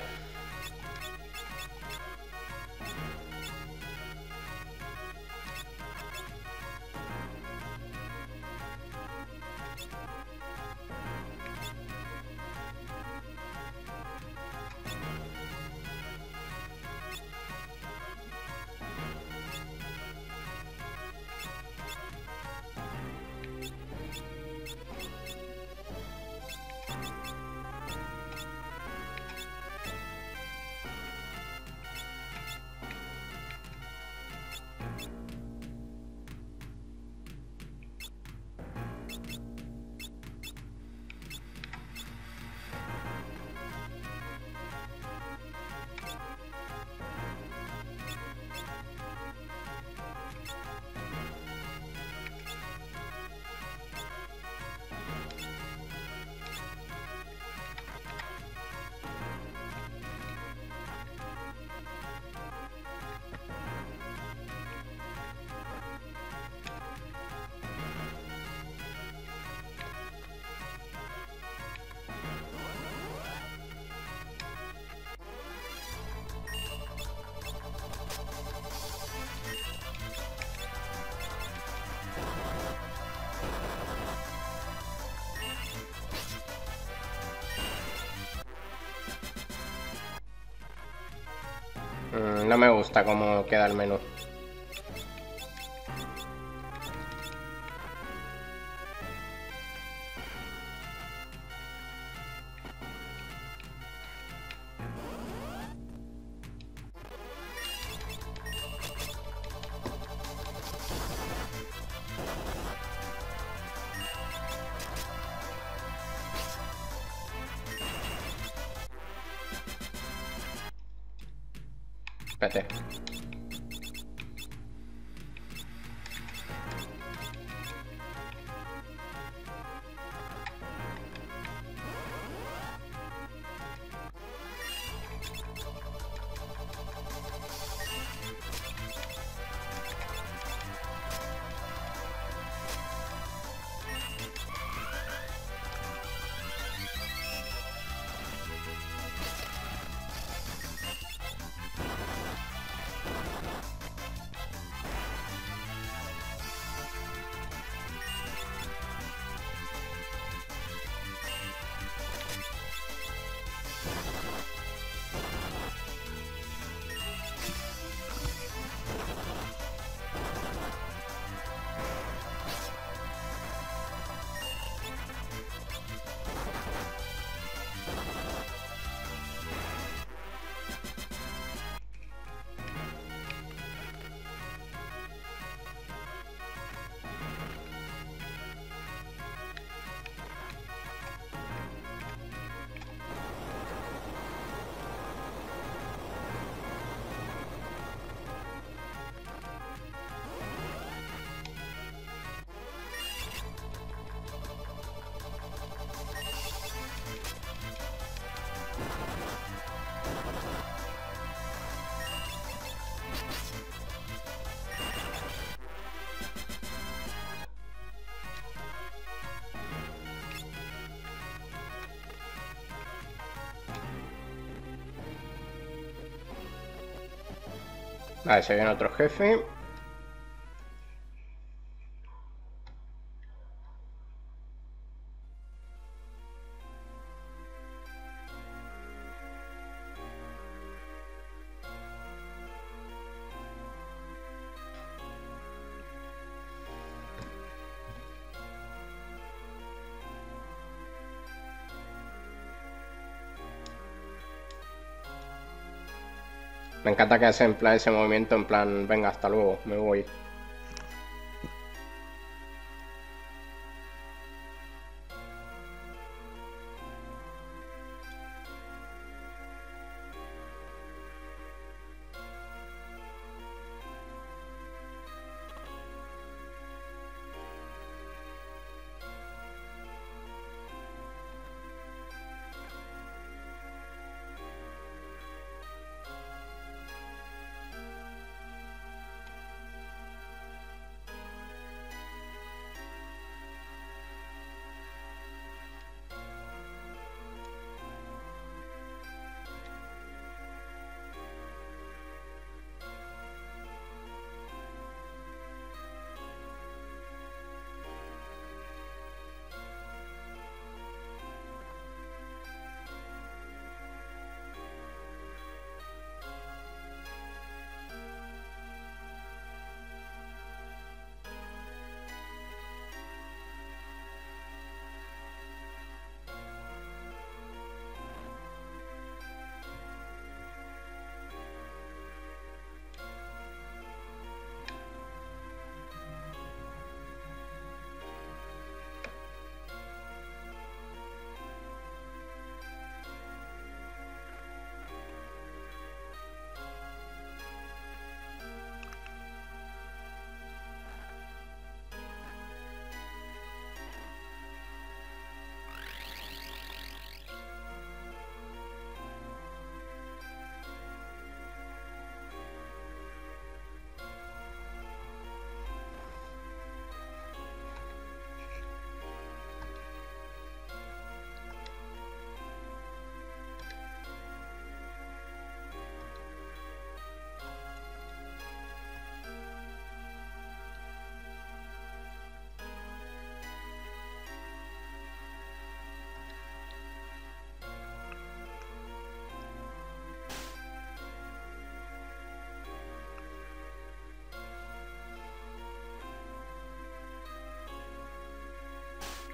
Speaker 1: No me gusta cómo queda el menú. Espérate. Vale, se viene otro jefe. Me encanta que hace en plan ese movimiento, en plan, venga, hasta luego, me voy.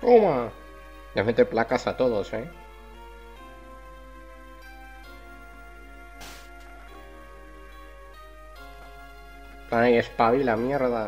Speaker 1: ¡Toma! Les mete placas a todos, ¿eh? Ay, espabila, mierda.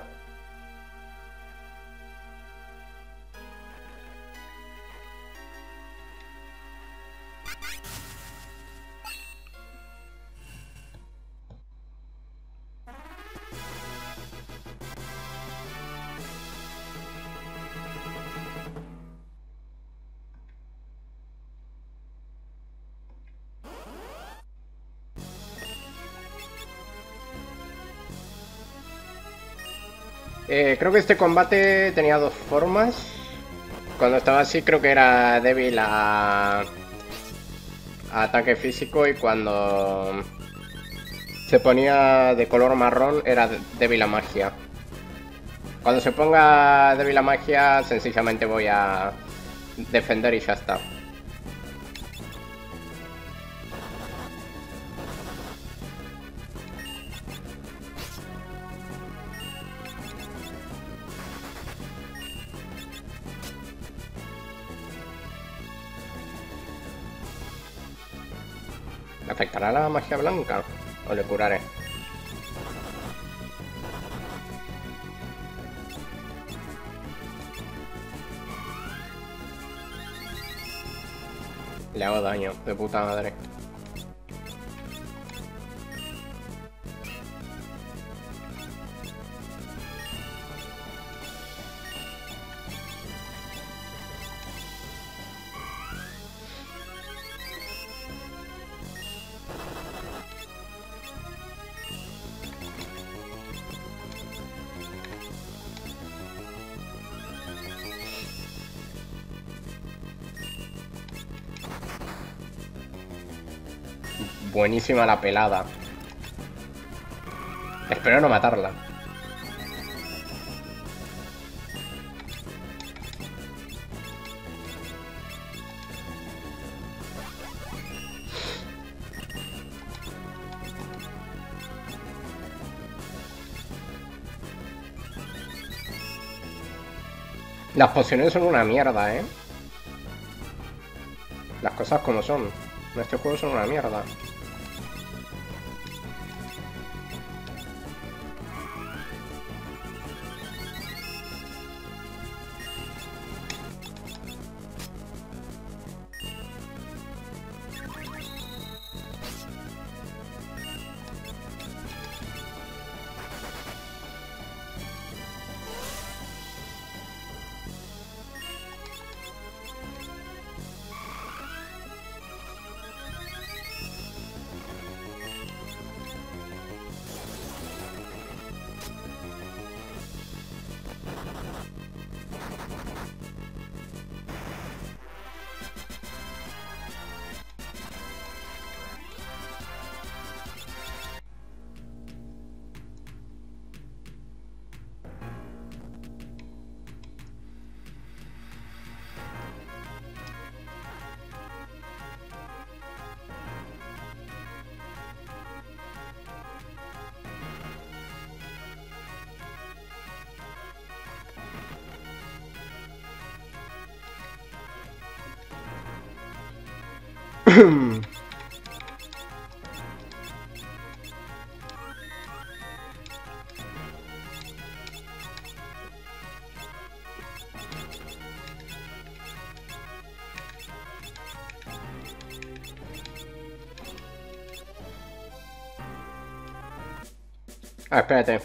Speaker 1: Creo que este combate tenía dos formas. Cuando estaba así creo que era débil a ataque físico, y cuando se ponía de color marrón era débil a magia. Cuando se ponga débil a magia sencillamente voy a defender y ya está. ¿Le afectará la magia blanca? ¿O le curaré? Le hago daño, de puta madre. Buenísima la pelada. Espero no matarla. Las pociones son una mierda, ¿eh? Las cosas como son. En este juego son una mierda. Ah, espérate.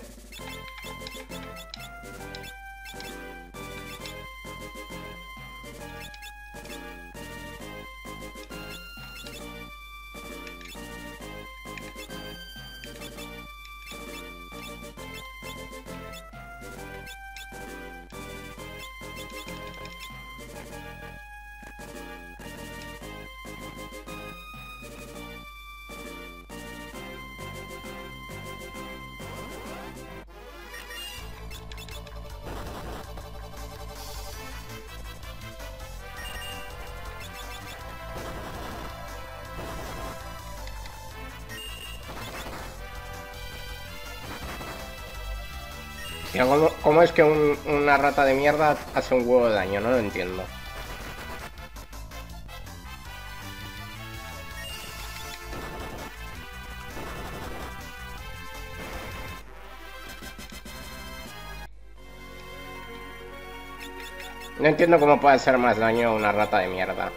Speaker 1: Tío, ¿cómo es que una rata de mierda hace un huevo de daño? No lo entiendo. No entiendo cómo puede hacer más daño una rata de mierda.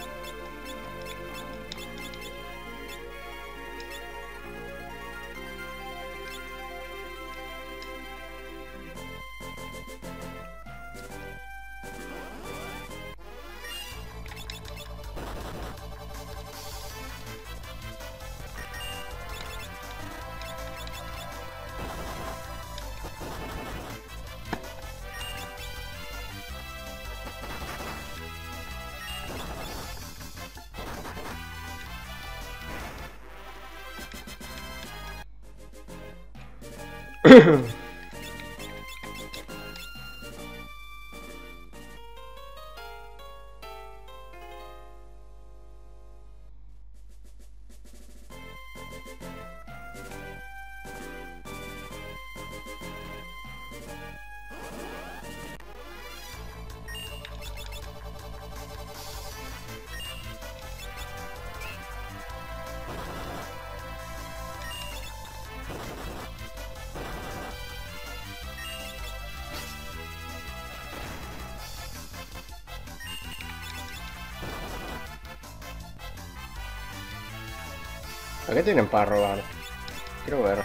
Speaker 1: ¿A qué tienen para robar? Quiero ver.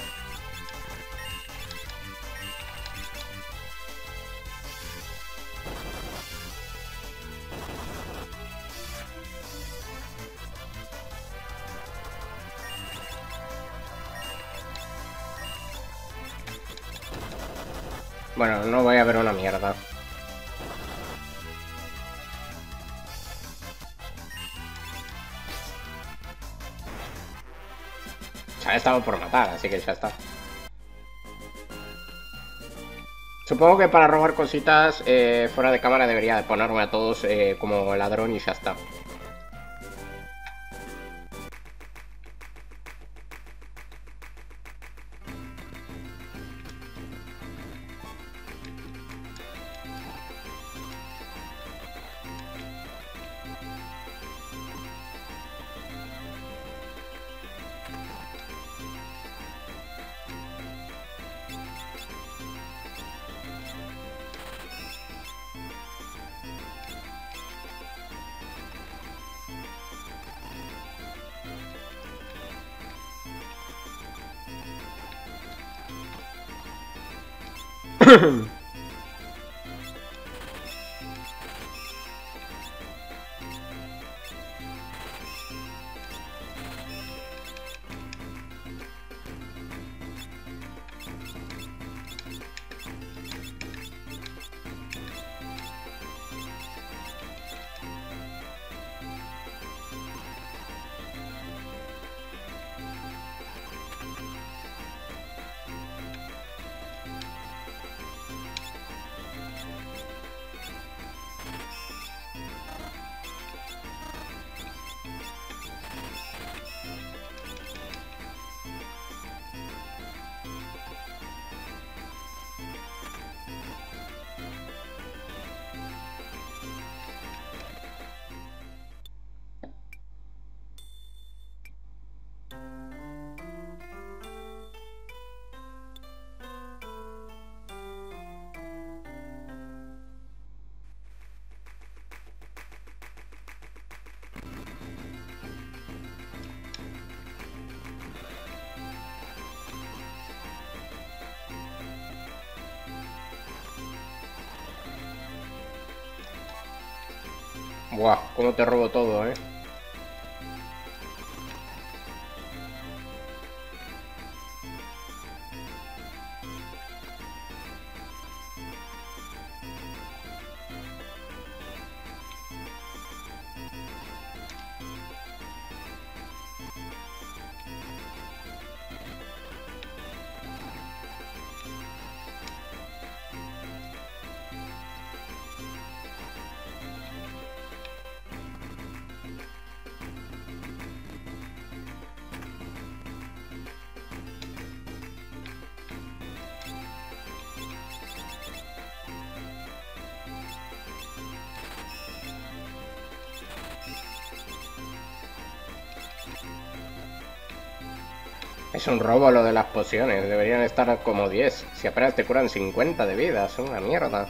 Speaker 1: Bueno, no voy a ver una mierda. Se ha estado por matar, así que ya está. Supongo que para robar cositas fuera de cámara debería de ponerme a todos como ladrón y ya está. Buah, cómo te robo todo, Es un robo lo de las pociones. Deberían estar como 10. Si apenas te curan 50 de vida. Es una mierda.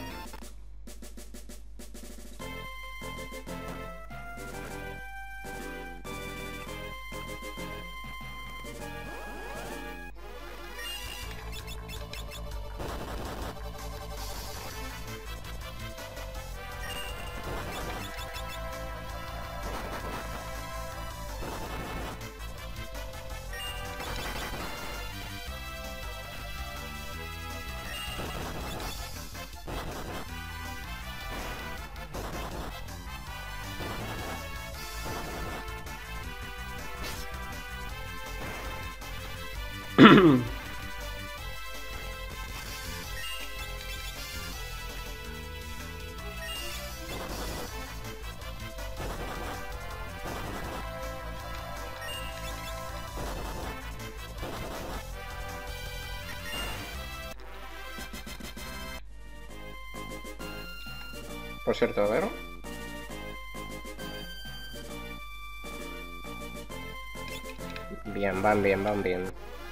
Speaker 1: Por cierto, a ver. Bien, van bien, van bien.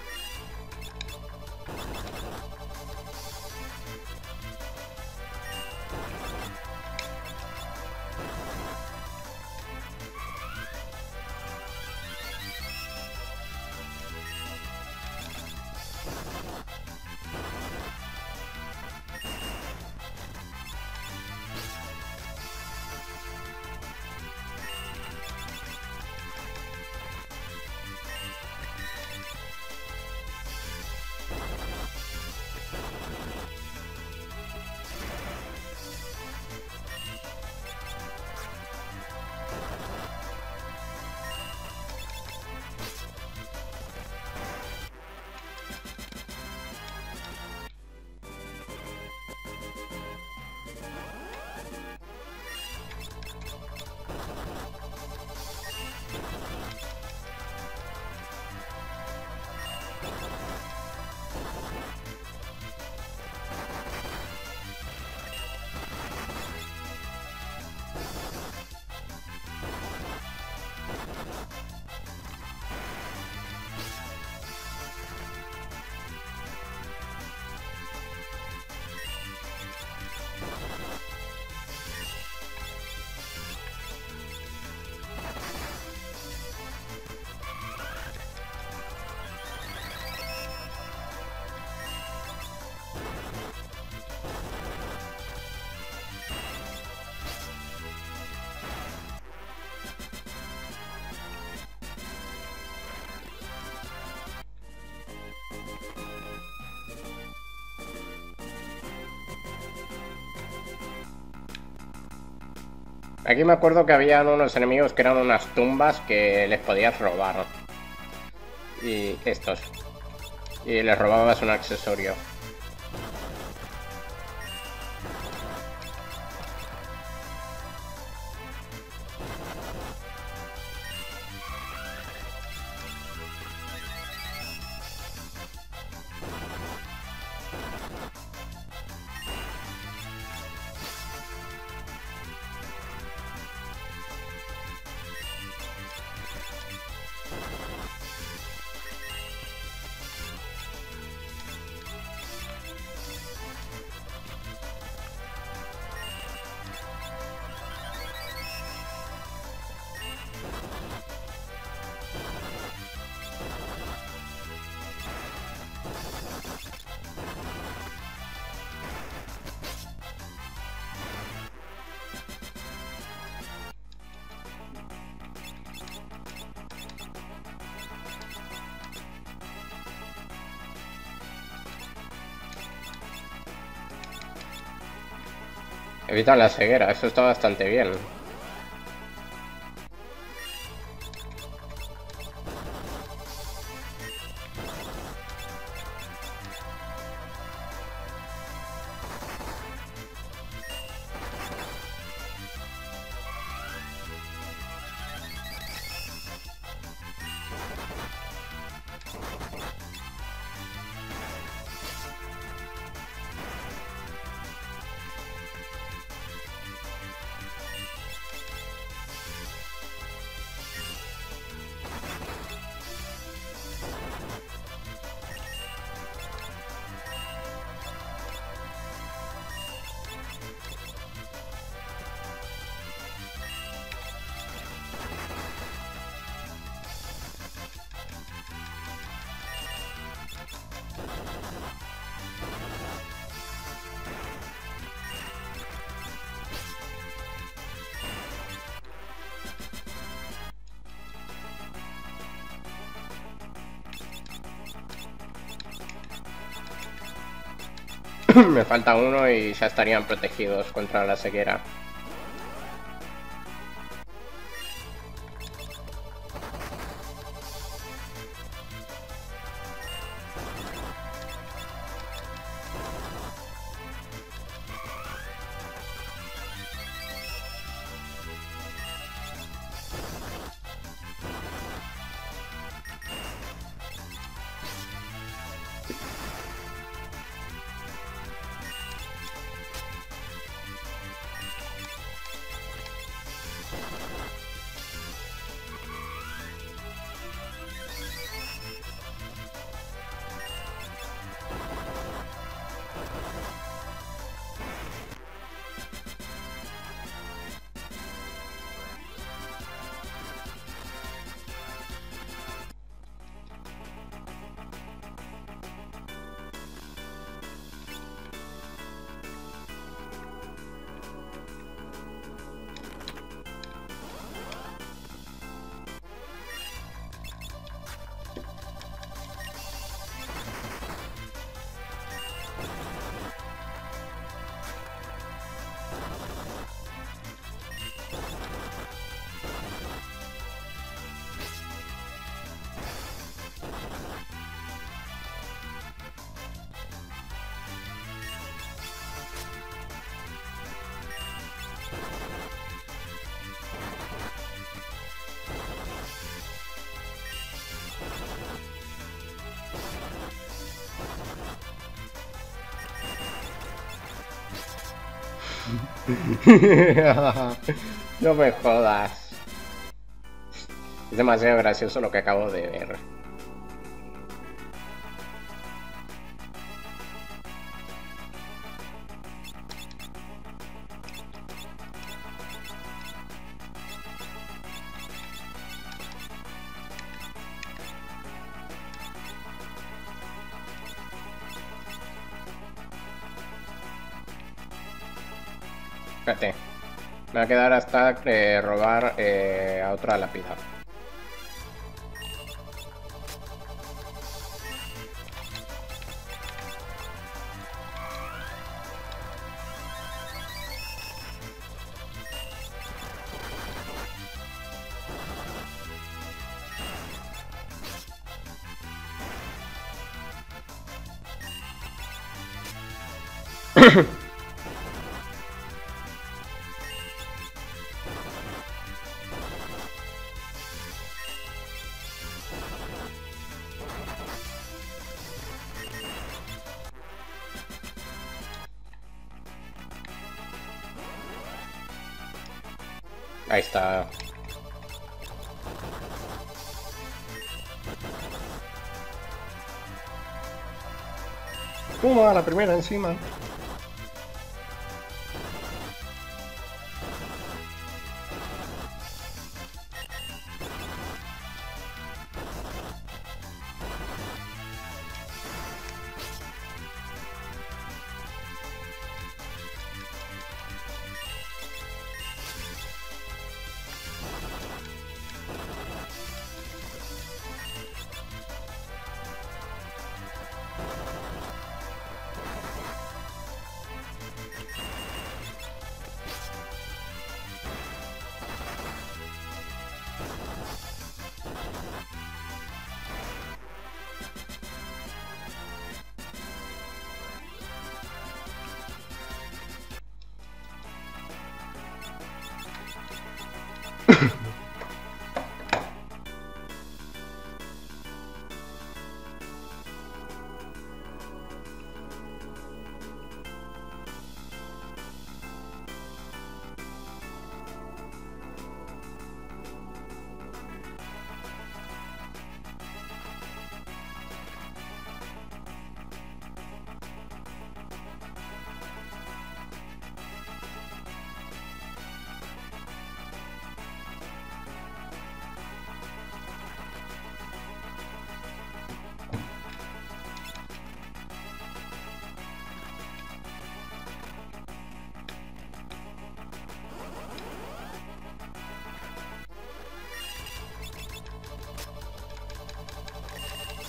Speaker 1: Aquí me acuerdo que habían unos enemigos que eran unas tumbas que les podías robar. Y estos. Y les robabas un accesorio. Evita la ceguera, eso está bastante bien. Me falta uno y ya estarían protegidos contra la ceguera. No me jodas. Es demasiado gracioso lo que acabo de ver. Espérate. Me va a quedar hasta robar a otra lápida. Ahí está. Toma, la primera encima.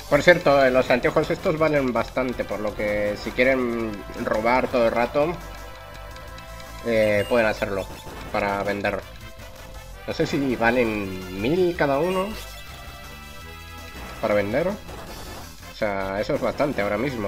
Speaker 1: Por cierto, los anteojos estos valen bastante, por lo que si quieren robar todo el rato, pueden hacerlo para vender. No sé si valen 1000 cada uno para vender. O sea, eso es bastante ahora mismo.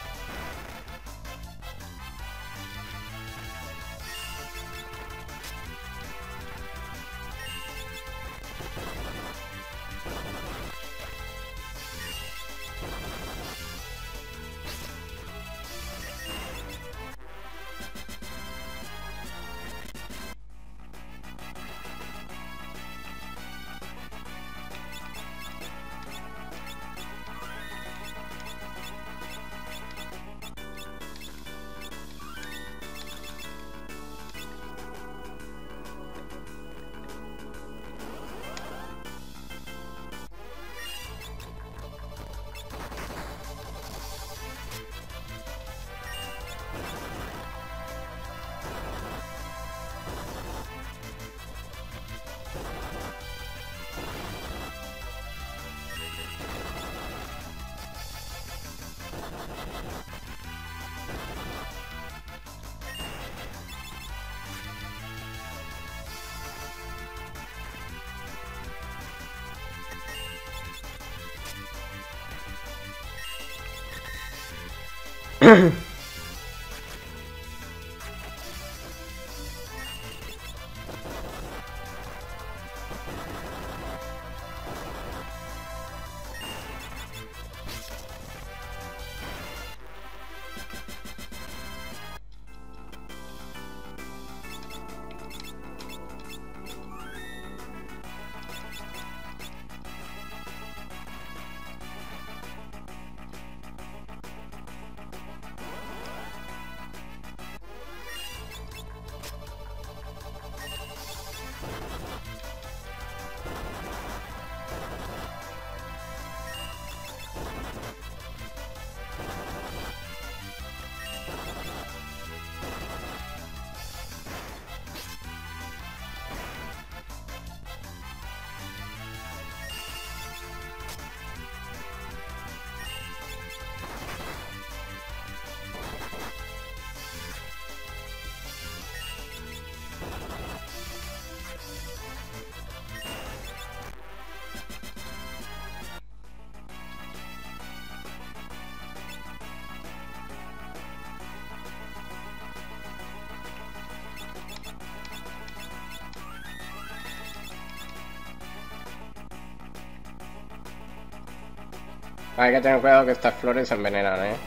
Speaker 1: Hay que tener cuidado que estas flores se envenenan, ¿eh?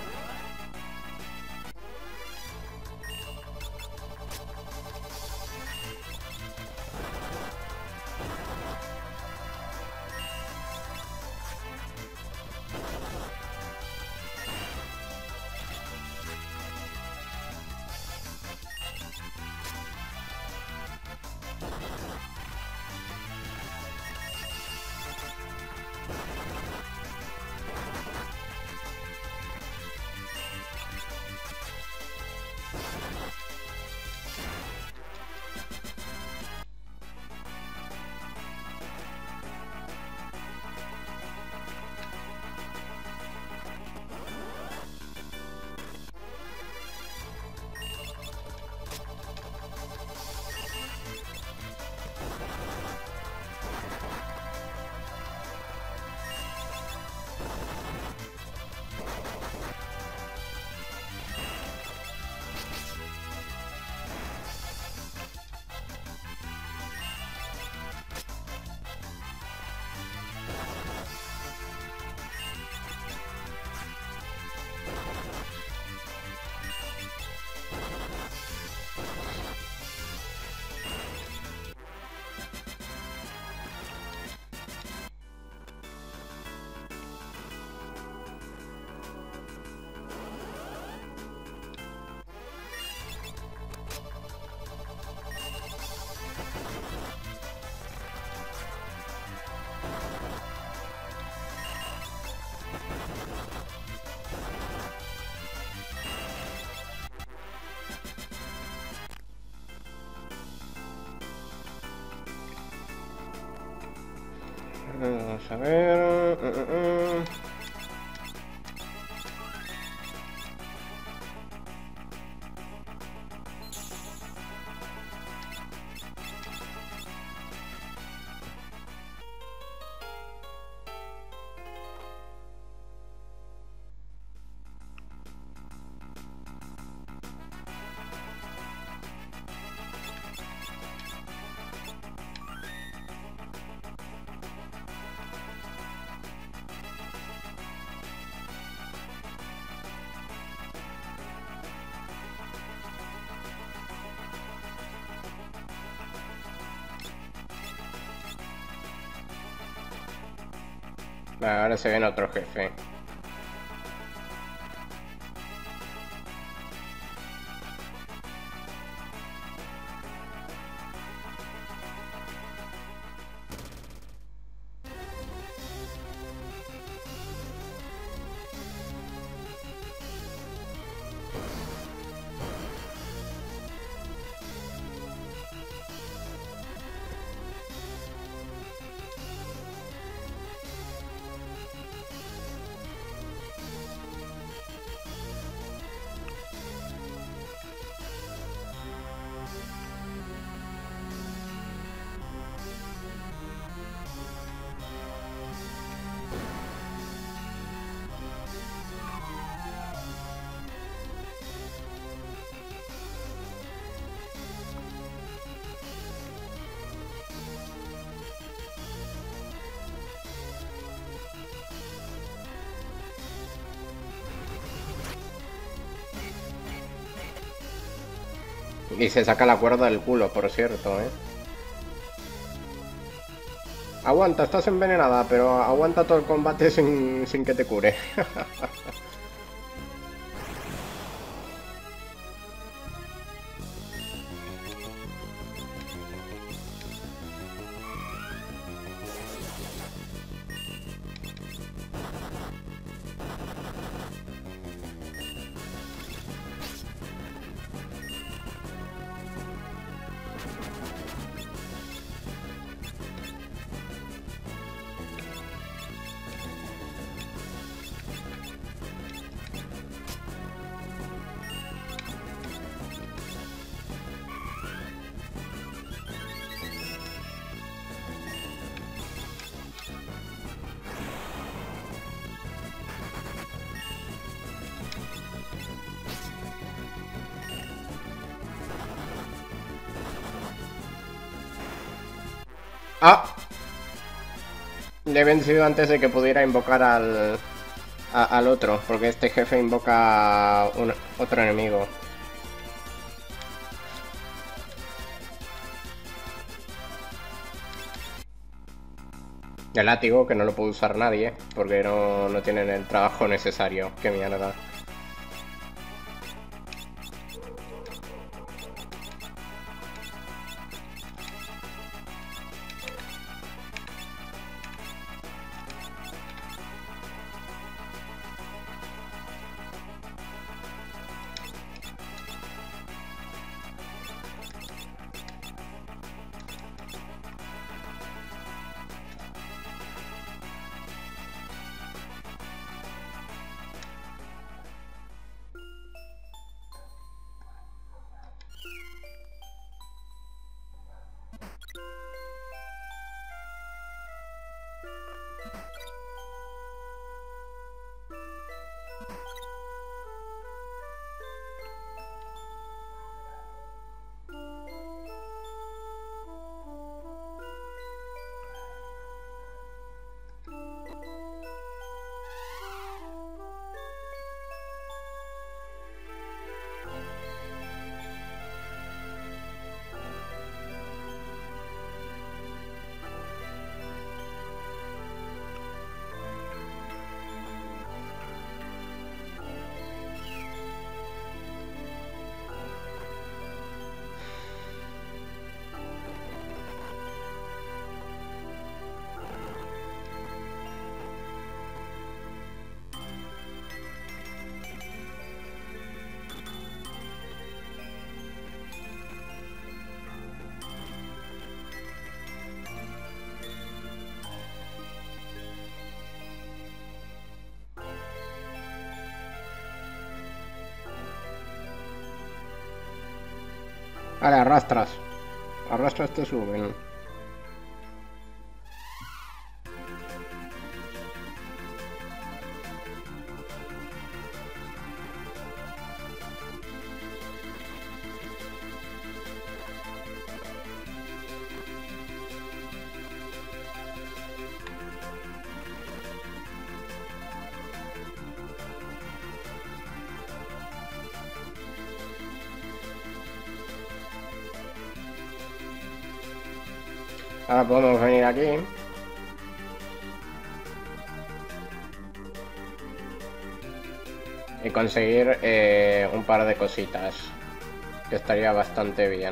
Speaker 1: Vamos a ver... Ahora se viene otro jefe. Y se saca la cuerda del culo, por cierto, ¿eh? Aguanta, estás envenenada, pero aguanta todo el combate sin que te cure. ¡Ah! Le he vencido antes de que pudiera invocar al otro, porque este jefe invoca otro enemigo. El látigo, que no lo puede usar nadie, porque no tienen el trabajo necesario. ¡Qué mierda! Vale, arrastras. Arrastras te suben. Ahora podemos venir aquí. y conseguir un par de cositas, que estaría bastante bien.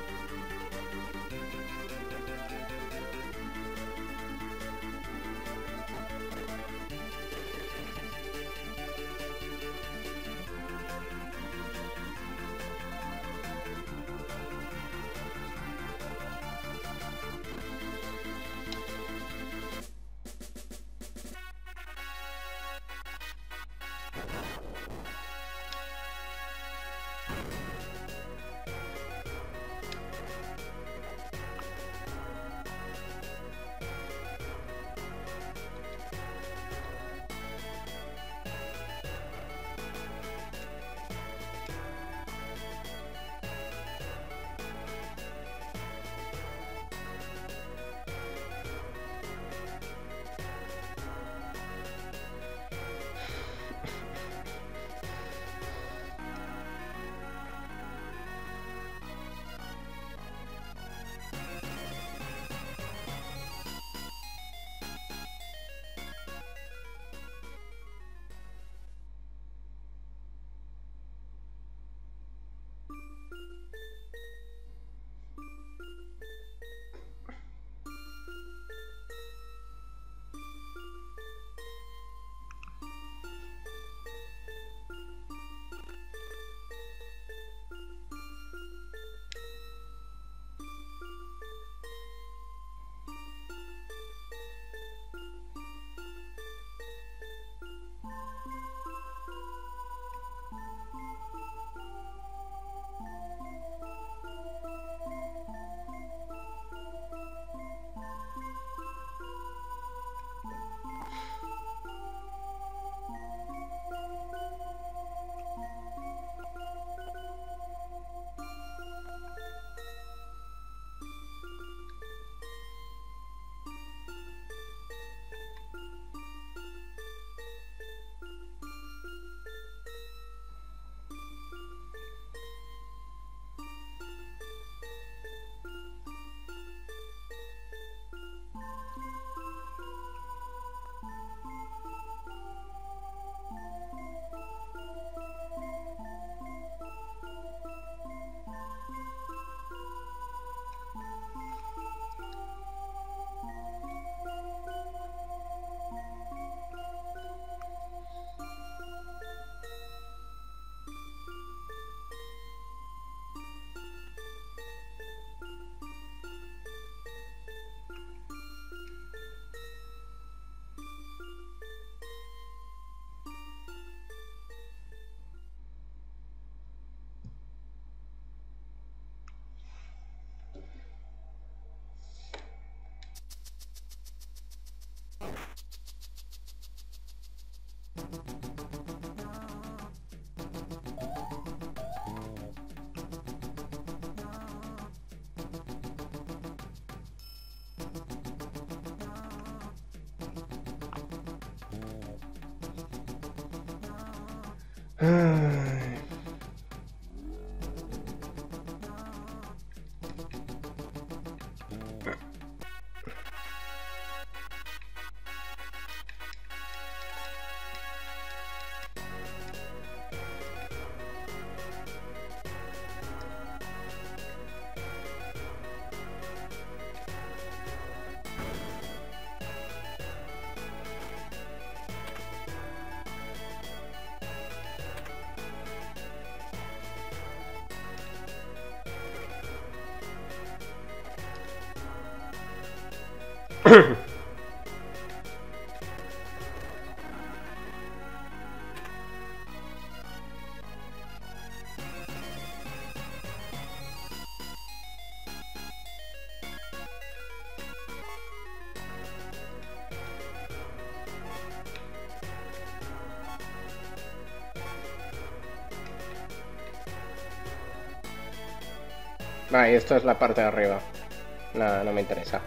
Speaker 1: Vale, esto es la parte de arriba. No, no me interesa.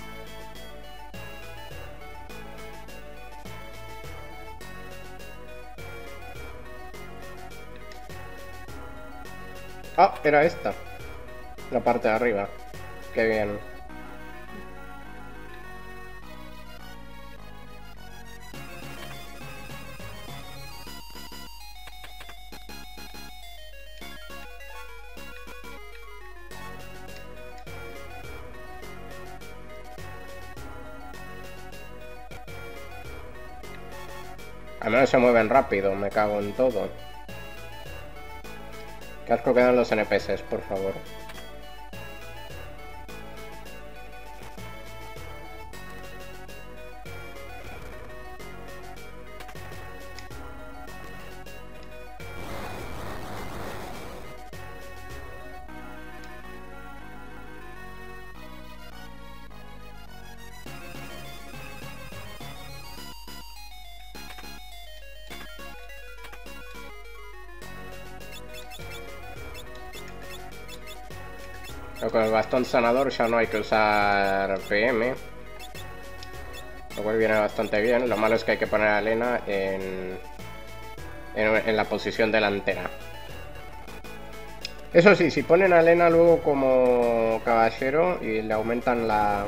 Speaker 1: Ah, era esta. La parte de arriba. Qué bien. Al menos se mueven rápido, me cago en todo. Qué asco quedan los NPCs, por favor. Pero con el bastón sanador ya no hay que usar PM. Lo cual viene bastante bien. Lo malo es que hay que poner a Elena en la posición delantera. Eso sí, si ponen a Elena luego como caballero y le aumentan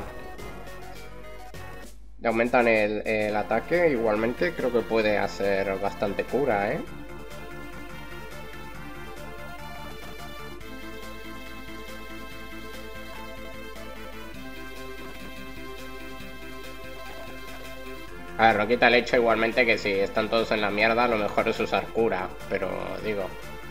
Speaker 1: el ataque, igualmente creo que puede hacer bastante cura, ¿eh? A ver, no quita el hecho igualmente que si están todos en la mierda, lo mejor es usar cura, pero digo...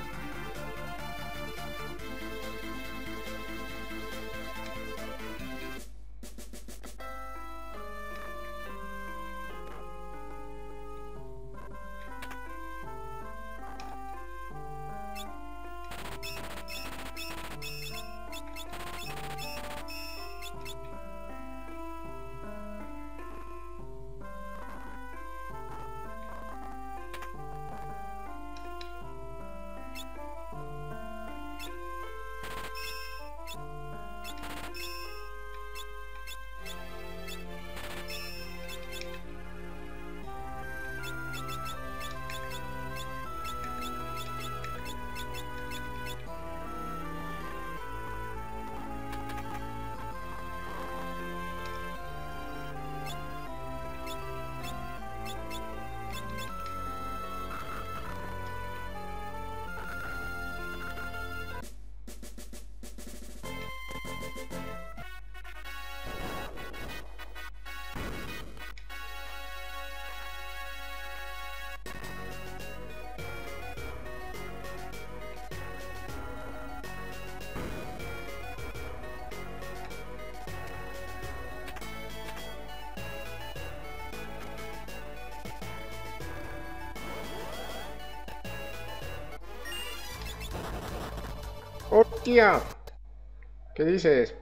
Speaker 1: ¡Hostia! ¿Qué dices?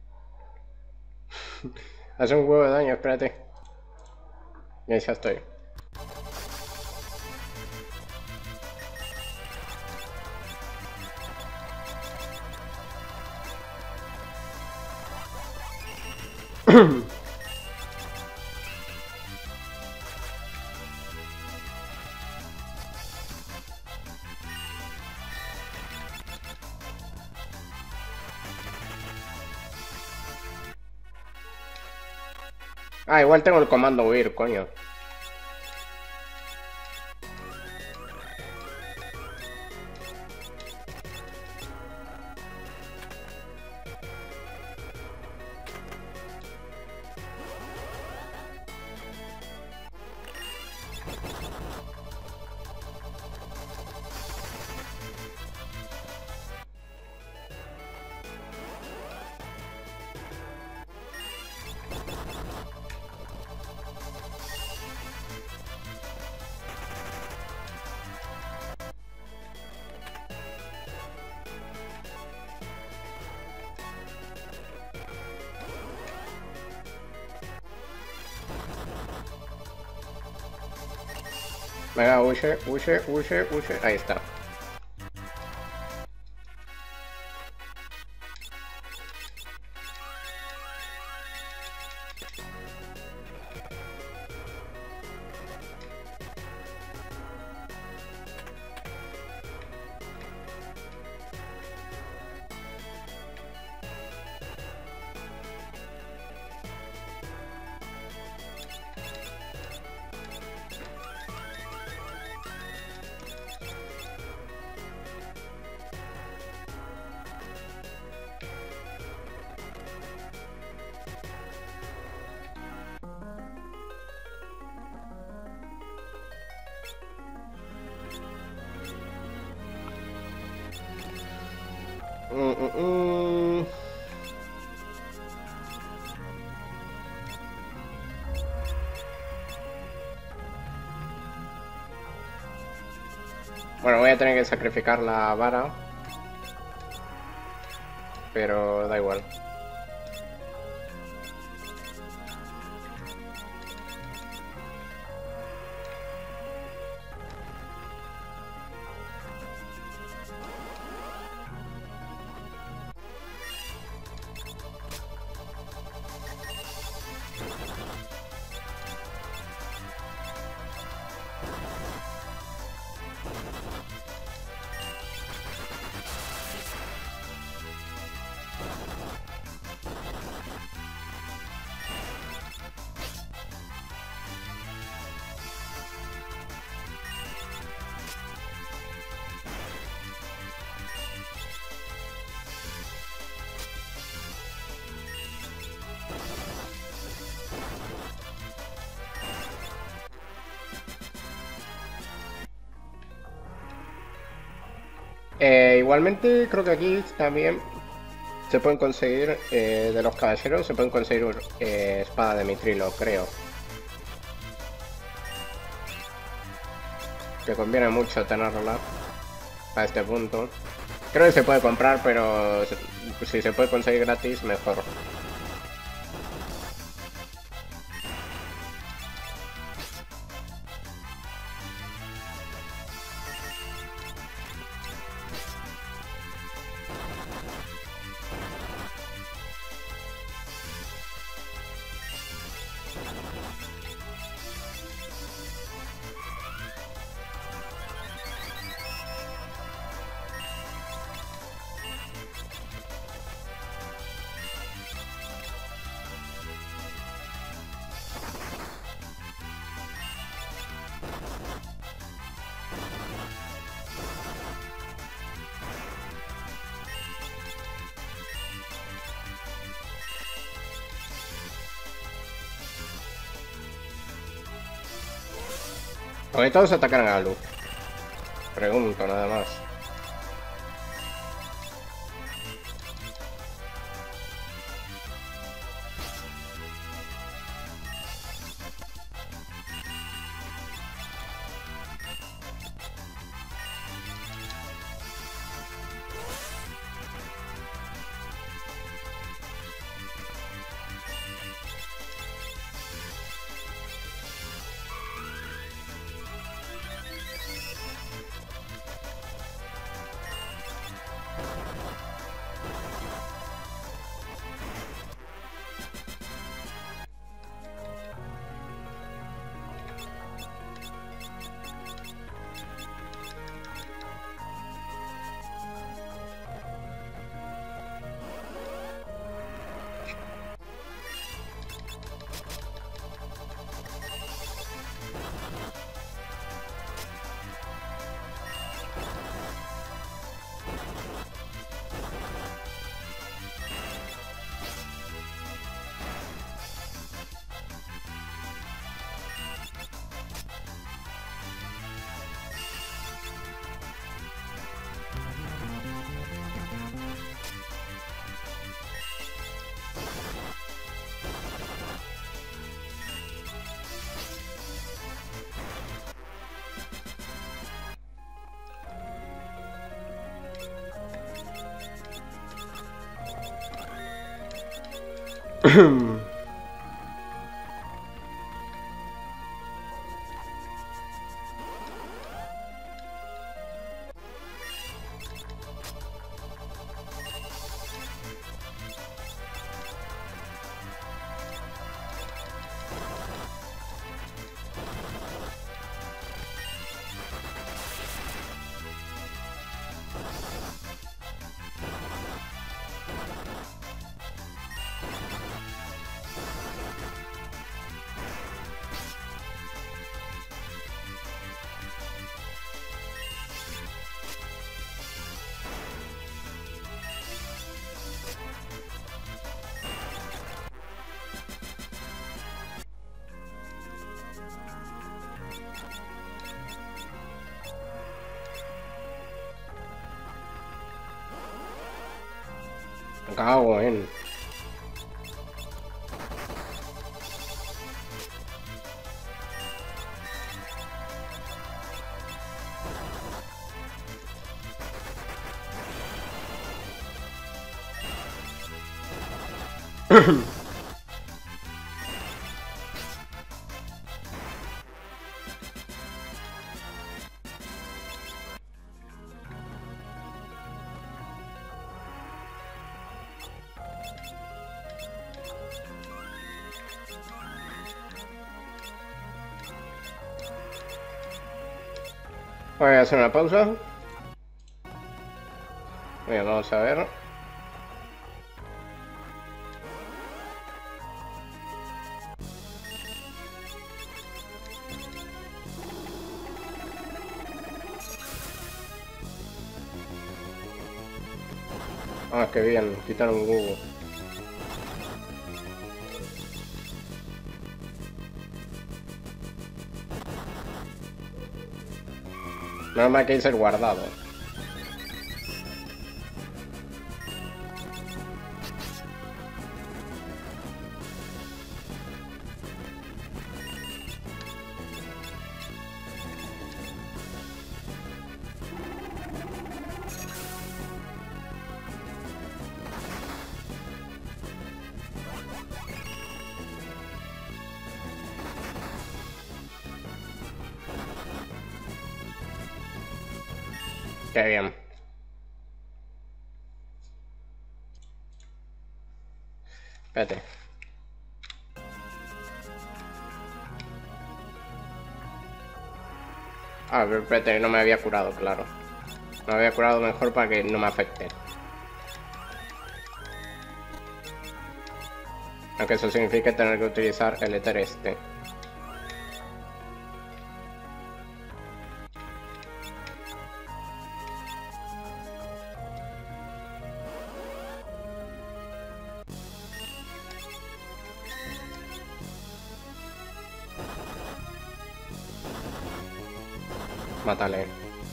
Speaker 1: Hace un huevo de daño, espérate. Ya estoy. Ah, igual tengo el comando huir, coño. Venga, huye, huye, huye, huye. Ahí está. Mm, mm, mm. Bueno, voy a tener que sacrificar la vara. Pero da igual. Igualmente creo que aquí también se pueden conseguir, de los caballeros, se pueden conseguir espada de mitrilo, creo. Que conviene mucho tenerla a este punto. Creo que se puede comprar, pero si se puede conseguir gratis, mejor. ¿Por qué todos atacan a la luz? Pregunto nada más. Me cago en... Voy a hacer una pausa. Bien, vamos a ver. Ah, qué bien, quitaron un Google. No me que ser guardado. Qué bien. Espérate. Ah, pero espérate, no me había curado, claro. Me había curado mejor para que no me afecte. Aunque eso significa tener que utilizar el éter este. Mátale.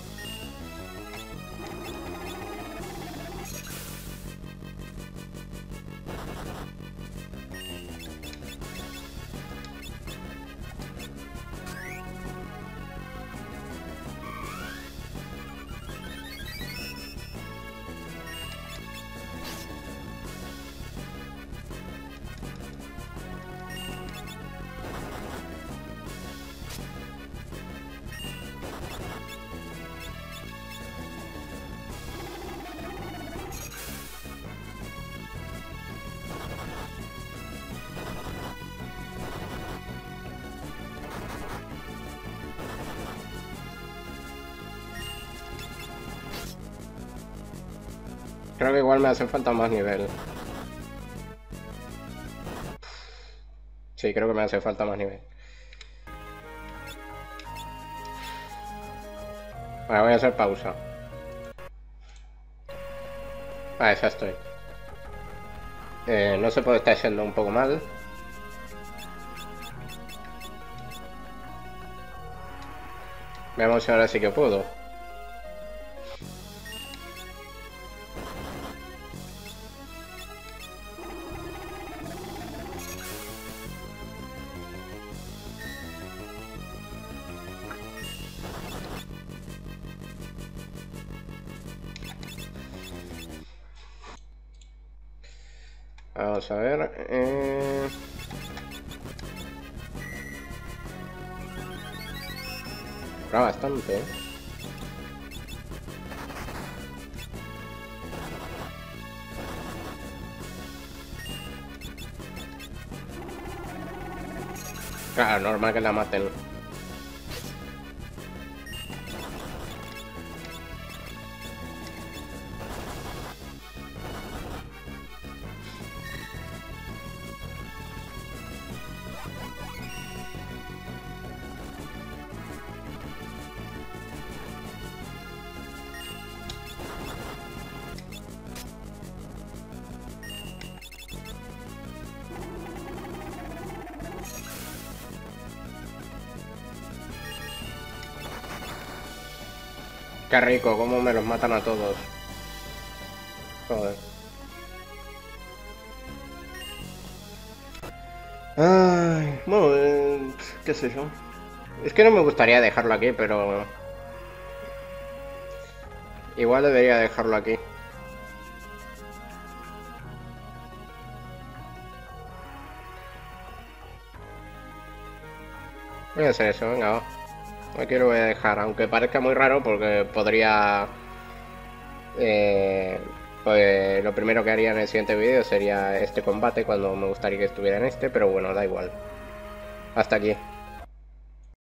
Speaker 1: Creo que igual me hace falta más nivel. Sí, creo que me hace falta más nivel. Vale, voy a hacer pausa. Vale, ya estoy. No se puede estar yendo un poco mal. Veamos si ahora sí que puedo. Vamos a ver. Cura bastante. Claro, normal que la maten. Qué rico, cómo me los matan a todos. Joder. Ay, bueno, qué sé yo. Es que no me gustaría dejarlo aquí, pero igual debería dejarlo aquí. Voy a hacer eso, venga, va. Aquí lo voy a dejar, aunque parezca muy raro porque podría... pues lo primero que haría en el siguiente vídeo sería este combate cuando me gustaría que estuviera en este, pero bueno, da igual. Hasta aquí.